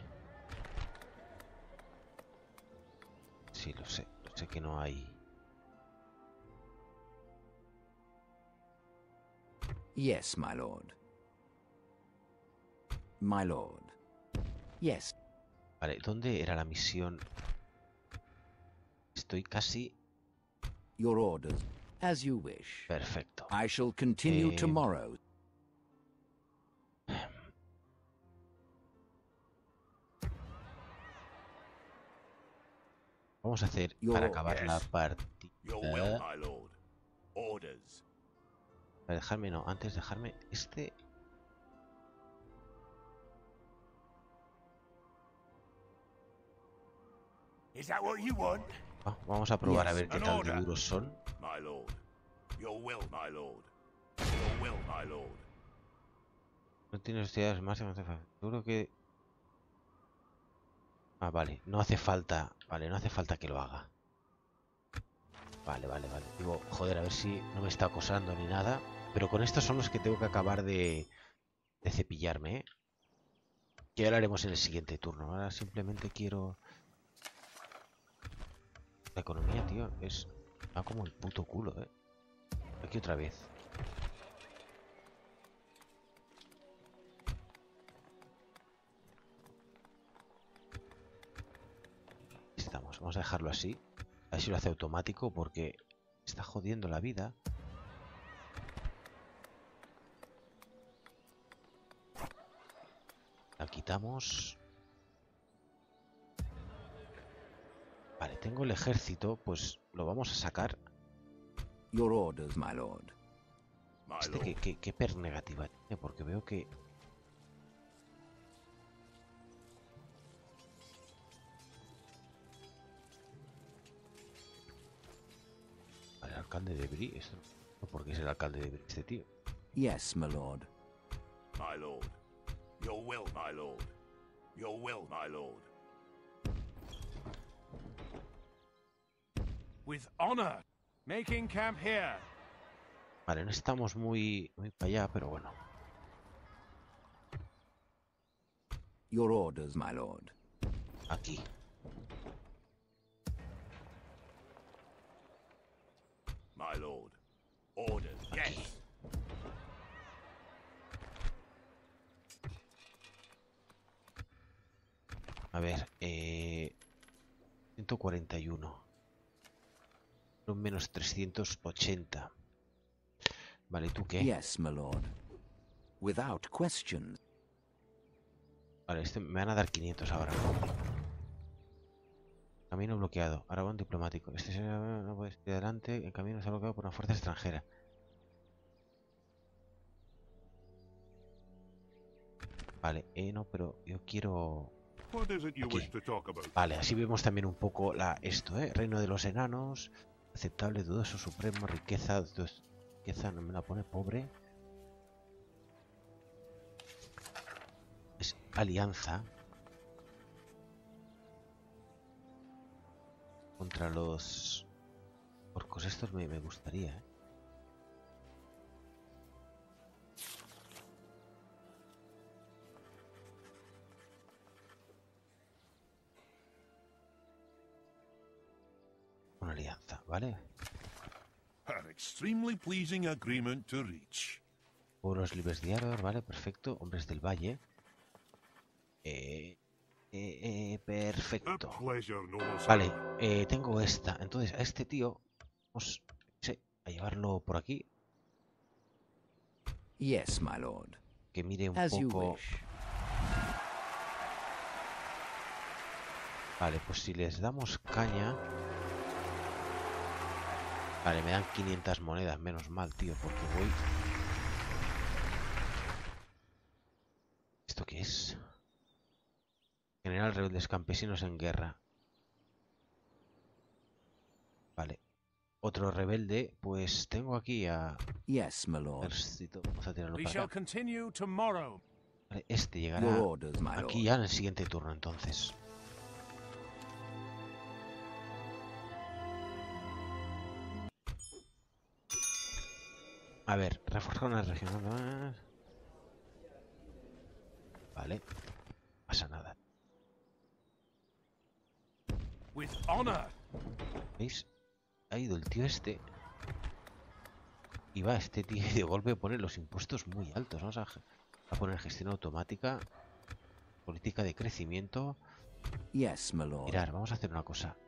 Sí, lo sé. Lo sé que no hay... Yes, my lord. My lord. Yes. Vale, ¿dónde era la misión? Estoy casi... Your orders. As you wish. Perfecto. I shall continue Eh, tomorrow. Vamos a hacer, Yo- para acabar la Yes. partida... Your will, my lord. Orders. Para dejarme, no, antes dejarme este... Is that what you want? Ah, vamos a probar a Yes. ver qué An tal de order. duros son. My lord. Your will, my lord. Your will, my lord. No tiene necesidades máximas. Seguro que... Ah, vale, no hace falta... Vale, no hace falta que lo haga. Vale, vale, vale. Digo, joder, a ver si no me está acosando ni nada. Pero con estos son los que tengo que acabar de, de cepillarme, ¿eh? Que ya lo haremos en el siguiente turno. Ahora simplemente quiero... La economía, tío, es... Va como el puto culo, ¿eh? Aquí otra vez. Estamos, vamos a dejarlo así. A ver si lo hace automático porque está jodiendo la vida. La quitamos. Vale, tengo el ejército, pues lo vamos a sacar. Your orders, my lord. My Este, lord. ¿qué, qué, qué per negativa tiene? Porque veo que... Vale, el alcalde de Brie, esto no, porque es el alcalde de Brie este tío. Yes, my lord. My lord. Your will, my lord. Your will, my lord. With honor. Making camp here. Vale, no estamos muy, muy para allá, pero bueno. Your orders, my lord. Aquí. My lord. Orders. Aquí. Yes. A ver, eh... ciento cuarenta y uno. Un menos trescientos ochenta. Vale, ¿tú qué? Yes, my lord. Without question. Vale, este me van a dar quinientos ahora. Camino bloqueado. Aragón diplomático. Este se- no puede ir adelante. El camino está bloqueado por una fuerza extranjera. Vale, eh, no, pero yo quiero... What is it you Aquí. wish to talk about? Vale, así vemos también un poco la esto, ¿eh? Reino de los enanos. Aceptable, dudoso, supremo, riqueza... dos- riqueza, no me la pone pobre. Es alianza. contra los orcos estos me, me gustaría, ¿eh? Una alianza, ¿vale? An extremely pleasing agreement to reach. Pueblos libres de Ardor, vale, perfecto. Hombres del Valle. Eh, eh, eh, A perfecto. pleasure, noble sir. Vale, eh, tengo esta. Entonces, a este tío vamos sí, a llevarlo por aquí. Yes, my lord. Que mire un As you poco. wish. Vale, pues si les damos caña. Vale, me dan quinientas monedas. Menos mal, tío, porque voy... ¿Esto qué es? General rebeldes campesinos en guerra. Vale. Otro rebelde. Pues tengo aquí a... Yes, my lord. Ejército. Vamos a tirarlo We para shall acá. continue tomorrow. Vale, este Your llegará orders, my aquí lord. ya en el siguiente turno, entonces. A ver, reforzar una región más. Vale. No pasa nada. With honor. ¿Veis? Ha ido el tío este. Y va este tío y de golpe pone los impuestos muy altos. Vamos a, a poner gestión automática. Política de crecimiento. Yes, my lord. Mirar, vamos a hacer una cosa.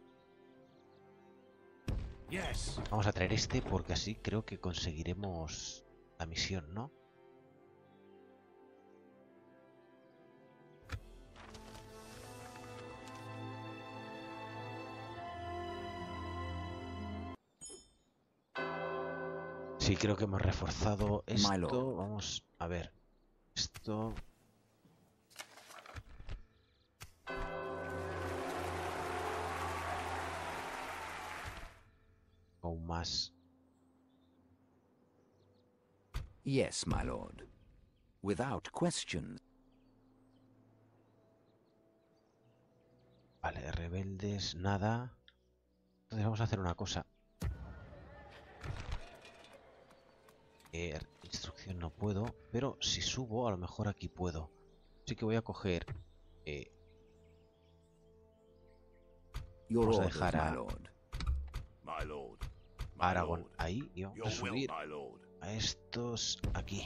Yes. Vamos a traer este porque así creo que conseguiremos la misión, ¿no? Sí, creo que hemos reforzado My esto. lord. Vamos a ver. Esto... Aún más. Yes, my lord. Without question. Vale, rebeldes, nada. Entonces vamos a hacer una cosa. Eh, instrucción no puedo, pero si subo a lo mejor aquí puedo. Así que voy a coger... Eh, Your Vamos a orders, dejar a- my lord. My lord. My Aragón lord. ahí y vamos Your a will, subir my lord. a estos aquí.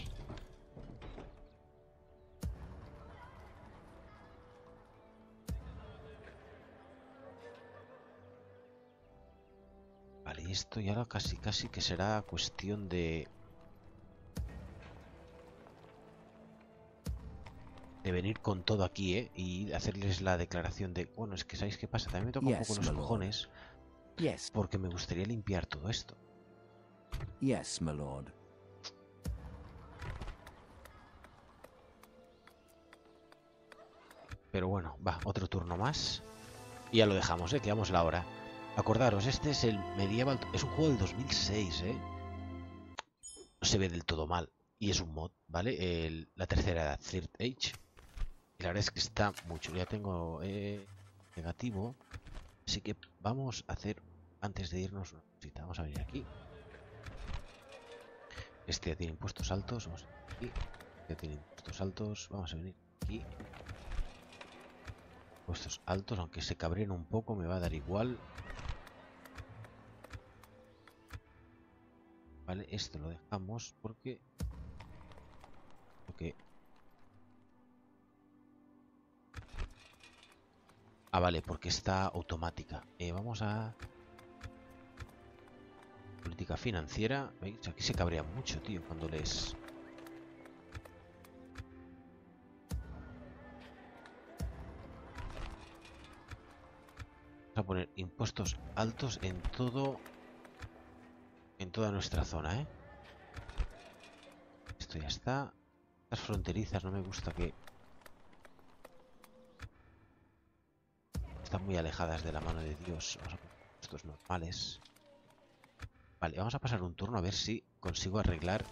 Vale, y esto ya lo casi casi que será cuestión de... De venir con todo aquí, ¿eh? Y hacerles la declaración de... Bueno, es que ¿sabéis qué pasa? También me toca un Yes, poco los my lord. cojones Yes. porque me gustaría limpiar todo esto. Yes, my lord. Pero bueno, va, otro turno más. Y ya lo dejamos, ¿eh? Quedamos la hora. Acordaros, este es el Medieval... Es un juego del dos mil seis, ¿eh? No se ve del todo mal. Y es un mod, ¿vale? El- la tercera edad, Third Age. Y la verdad es que está mucho. Ya tengo eh, negativo. Así que vamos a hacer, antes de irnos, una cosita. Vamos a venir aquí. Este ya tiene impuestos altos. Vamos a venir aquí. Ya tiene impuestos altos. Vamos a venir aquí. Impuestos altos, aunque se cabreen un poco, me va a dar igual. Vale, esto lo dejamos porque... porque... Ah, vale, porque está automática. Eh, vamos a... Política financiera. ¿Veis? Aquí se cabrea mucho, tío, cuando les... Vamos a poner impuestos altos en todo... En toda nuestra zona, ¿eh? Esto ya está. Estas fronterizas no me gusta que... Están muy alejadas de la mano de Dios. Vamos a poner estos normales. Vale, vamos a pasar un turno a ver si consigo arreglar.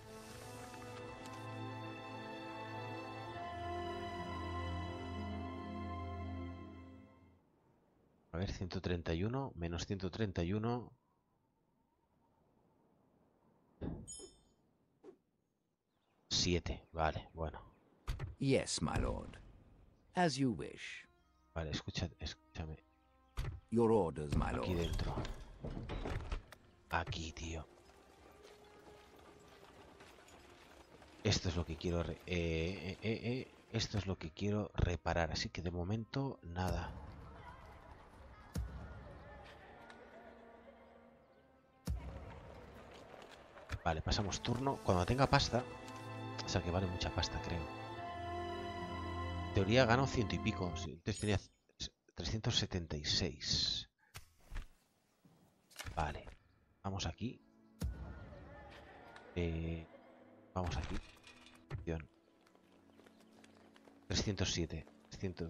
A ver, ciento treinta y uno menos ciento treinta y uno. siete, vale, bueno. Yes, my lord. As you wish. Vale, escucha, escúchame. Your orders, my Aquí lord. dentro. Aquí, tío. Esto es lo que quiero... Re eh, eh, eh, eh, esto es lo que quiero reparar. Así que de momento, nada. Vale, pasamos turno. Cuando tenga pasta... O sea, que vale mucha pasta, creo. En teoría gano ciento y pico. Entonces tenía trescientos setenta y seis. Vale. Vamos aquí. Eh, vamos aquí. trescientos siete. trescientos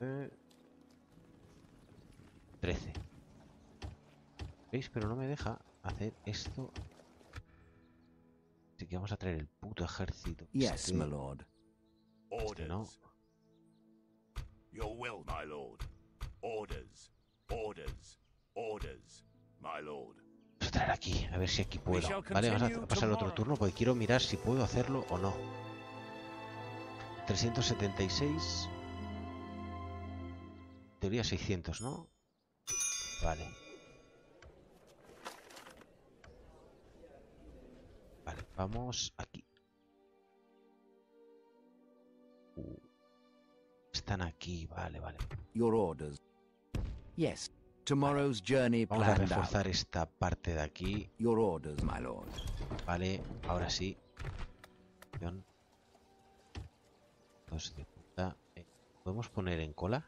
trece. ¿Veis? Pero no me deja hacer esto. Así que vamos a traer el puto ejército. Yes, Este- my lord. Orders. no. Your will, my lord. Orders. Orders. Orders, my lord. Vamos a traer aquí, a ver si aquí puedo. shall Vale, vamos continue a pasar al otro tomorrow. turno porque quiero mirar si puedo hacerlo o no. trescientos setenta y seis. En teoría seiscientos, ¿no? Vale. Vale, vamos aquí. Uh, están aquí, vale, vale. Your orders. Yes. Tomorrow's journey Vamos a planned out. reforzar esta parte de aquí. Your orders, my lord. Vale, ahora sí. Dos de puta. Eh, ¿Podemos poner en cola?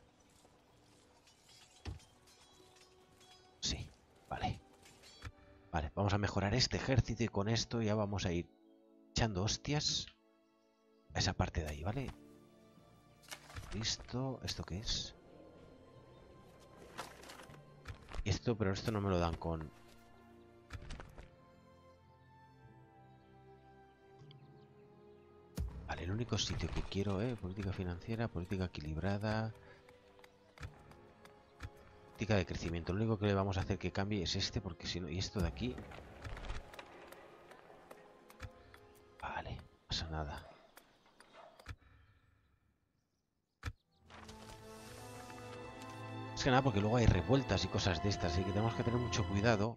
Sí, vale. Vale, vamos a mejorar este ejército y con esto ya vamos a ir echando hostias a esa parte de ahí, ¿vale? Listo. ¿Esto qué es? Esto, pero esto no me lo dan con... Vale, el único sitio que quiero, ¿eh? Política financiera, política equilibrada... Política de crecimiento. Lo único que le vamos a hacer que cambie es este, porque si no... Y esto de aquí... Vale, no pasa nada. Es que nada, porque luego hay revueltas y cosas de estas, así que tenemos que tener mucho cuidado.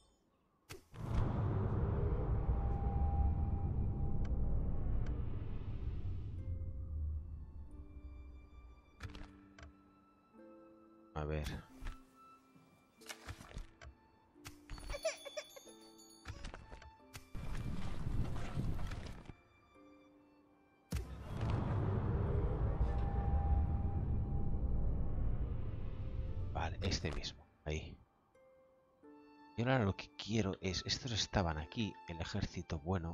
A ver. Vale, este mismo, ahí. Y ahora lo que quiero es... Estos estaban aquí, el ejército bueno.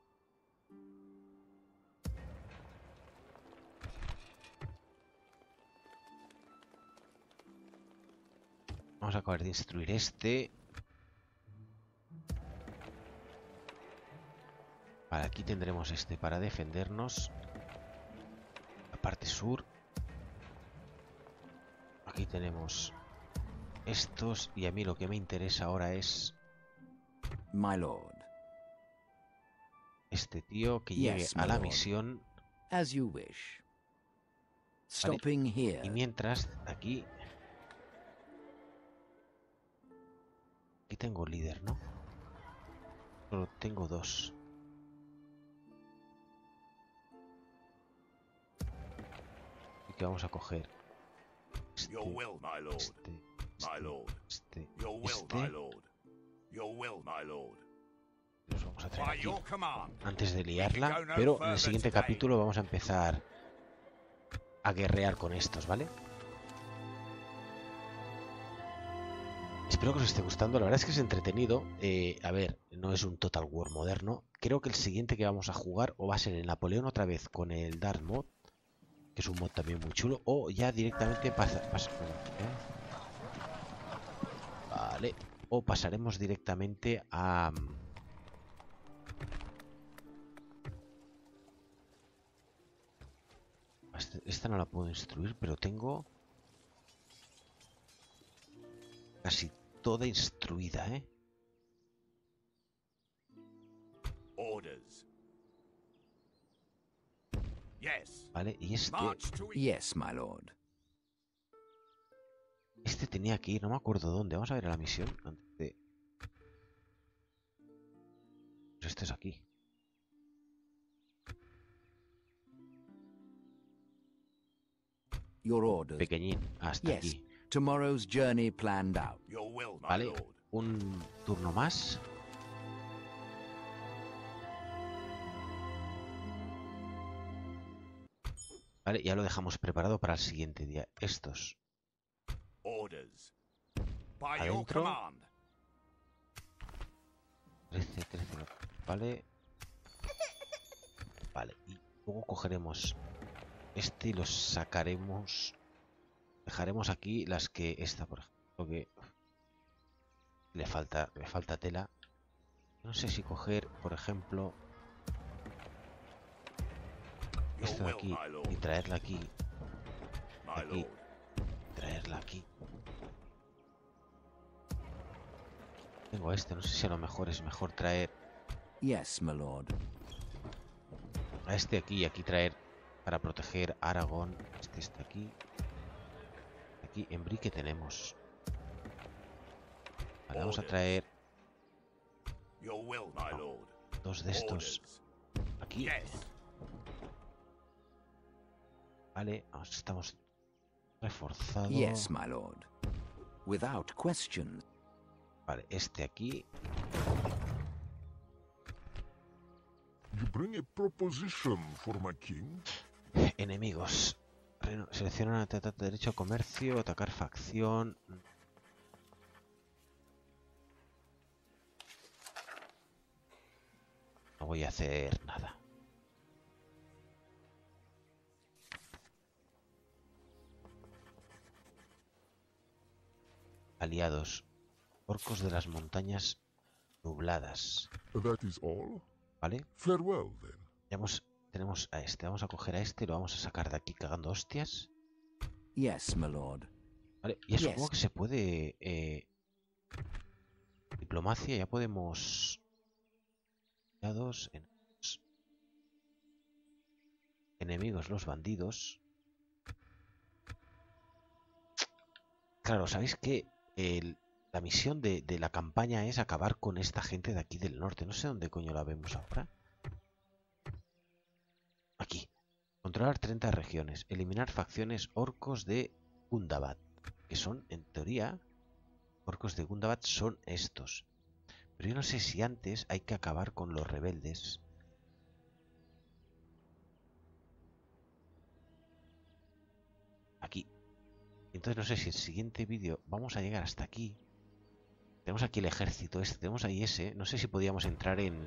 Vamos a acabar de instruir este. Vale, aquí tendremos este para defendernos. La parte sur. Aquí tenemos estos. Y a mí lo que me interesa ahora es My lord. este tío que llegue Yes, a my la lord. misión. As you wish. Stopping here. Y mientras, aquí... Aquí tengo líder, ¿no? Solo tengo dos. Así que vamos a coger este, Your will, my lord. este, My este, lord. este, Your will, este. my lord. Your will, my lord. Los vamos a traer By aquí your command. antes de We can liarla, go no pero en el further siguiente today. capítulo vamos a empezar a guerrear con estos, ¿vale? Espero que os esté gustando, la verdad es que es entretenido. Eh, a ver, no es un Total War moderno. Creo que el siguiente que vamos a jugar o va a ser el Napoleón otra vez con el Dark Mod, que es un mod también muy chulo, o ya directamente pasa... pasa ¿eh? Vale, o pasaremos directamente a... Esta no la puedo instruir, pero tengo... casi toda instruida, ¿eh? Orders. Yes. Vale, y este, March to east. Yes, my lord. este tenía que ir, no me acuerdo dónde. Vamos a ver la misión antes de... Pues este es aquí. Your orders. Pequeñín, hasta Yes. aquí. Tomorrow's journey planned out. Your will, my Vale, lord. un turno más. Vale, ya lo dejamos preparado para el siguiente día. Estos. Orders. By your Adentro. command. trece, trece, no. Vale. Vale, y luego cogeremos este y los sacaremos. Dejaremos aquí las que esta, por ejemplo, que le falta, le falta tela. No sé si coger, por ejemplo, Your esto de will, aquí my lord. y traerla aquí, My aquí. lord. traerla aquí. Tengo este, no sé si a lo mejor es mejor traer Yes, my lord. a este aquí y aquí traer para proteger a Aragón. Este está aquí. Aquí en Brique tenemos. Vale, vamos a traer Your will, my lord. dos de estos Orders. aquí. Yes. Vale, vamos, estamos reforzados. Yes, my lord. Without question. Vale, este aquí. You bring a proposition for my king? Enemigos. Reno- Selecciona atacar derecho a comercio, atacar facción. No voy a hacer nada. Aliados. Orcos de las montañas nubladas. That is all? ¿Vale? Farewell, then. Ya hemos- tenemos a este. Vamos a coger a este y lo vamos a sacar de aquí cagando hostias. Yes, my lord. Vale, y supongo Yes. que se puede... eh, diplomacia, ya podemos... aliados, enemigos, enemigos, los bandidos. Claro, ¿sabéis que el- la misión de, de la campaña es acabar con esta gente de aquí del norte? No sé dónde coño la vemos ahora. Aquí. Controlar treinta regiones. Eliminar facciones orcos de Gundabad. Que son, en teoría, orcos de Gundabad son estos. Pero yo no sé si antes hay que acabar con los rebeldes. Aquí. Entonces no sé si el siguiente vídeo vamos a llegar hasta aquí. Tenemos aquí el ejército este, tenemos ahí ese. No sé si podíamos entrar en...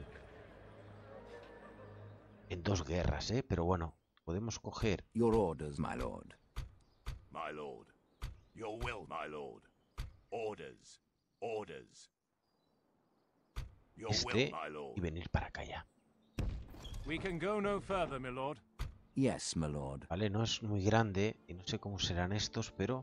En dos guerras, ¿eh? Pero bueno, podemos coger... Your orders, my lord. My lord. Your will, my lord. Orders. Orders. Your este will, my y lord. venir para acá ya. We can go no further, my lord. Yes, my lord. Vale, no es muy grande y no sé cómo serán estos, pero...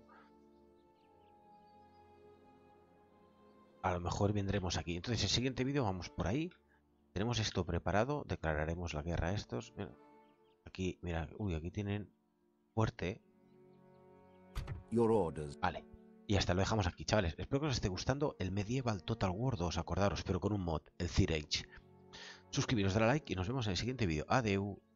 A lo mejor vendremos aquí. Entonces, el siguiente vídeo vamos por ahí. Tenemos esto preparado. Declararemos la guerra a estos. Mira, aquí, mira, uy, aquí tienen fuerte. Your orders. Vale. Y hasta lo dejamos aquí, chavales. Espero que os esté gustando el Medieval Total War dos. Acordaros, pero con un mod, el Third Age. Suscribiros, darle a like y nos vemos en el siguiente vídeo. Adeu.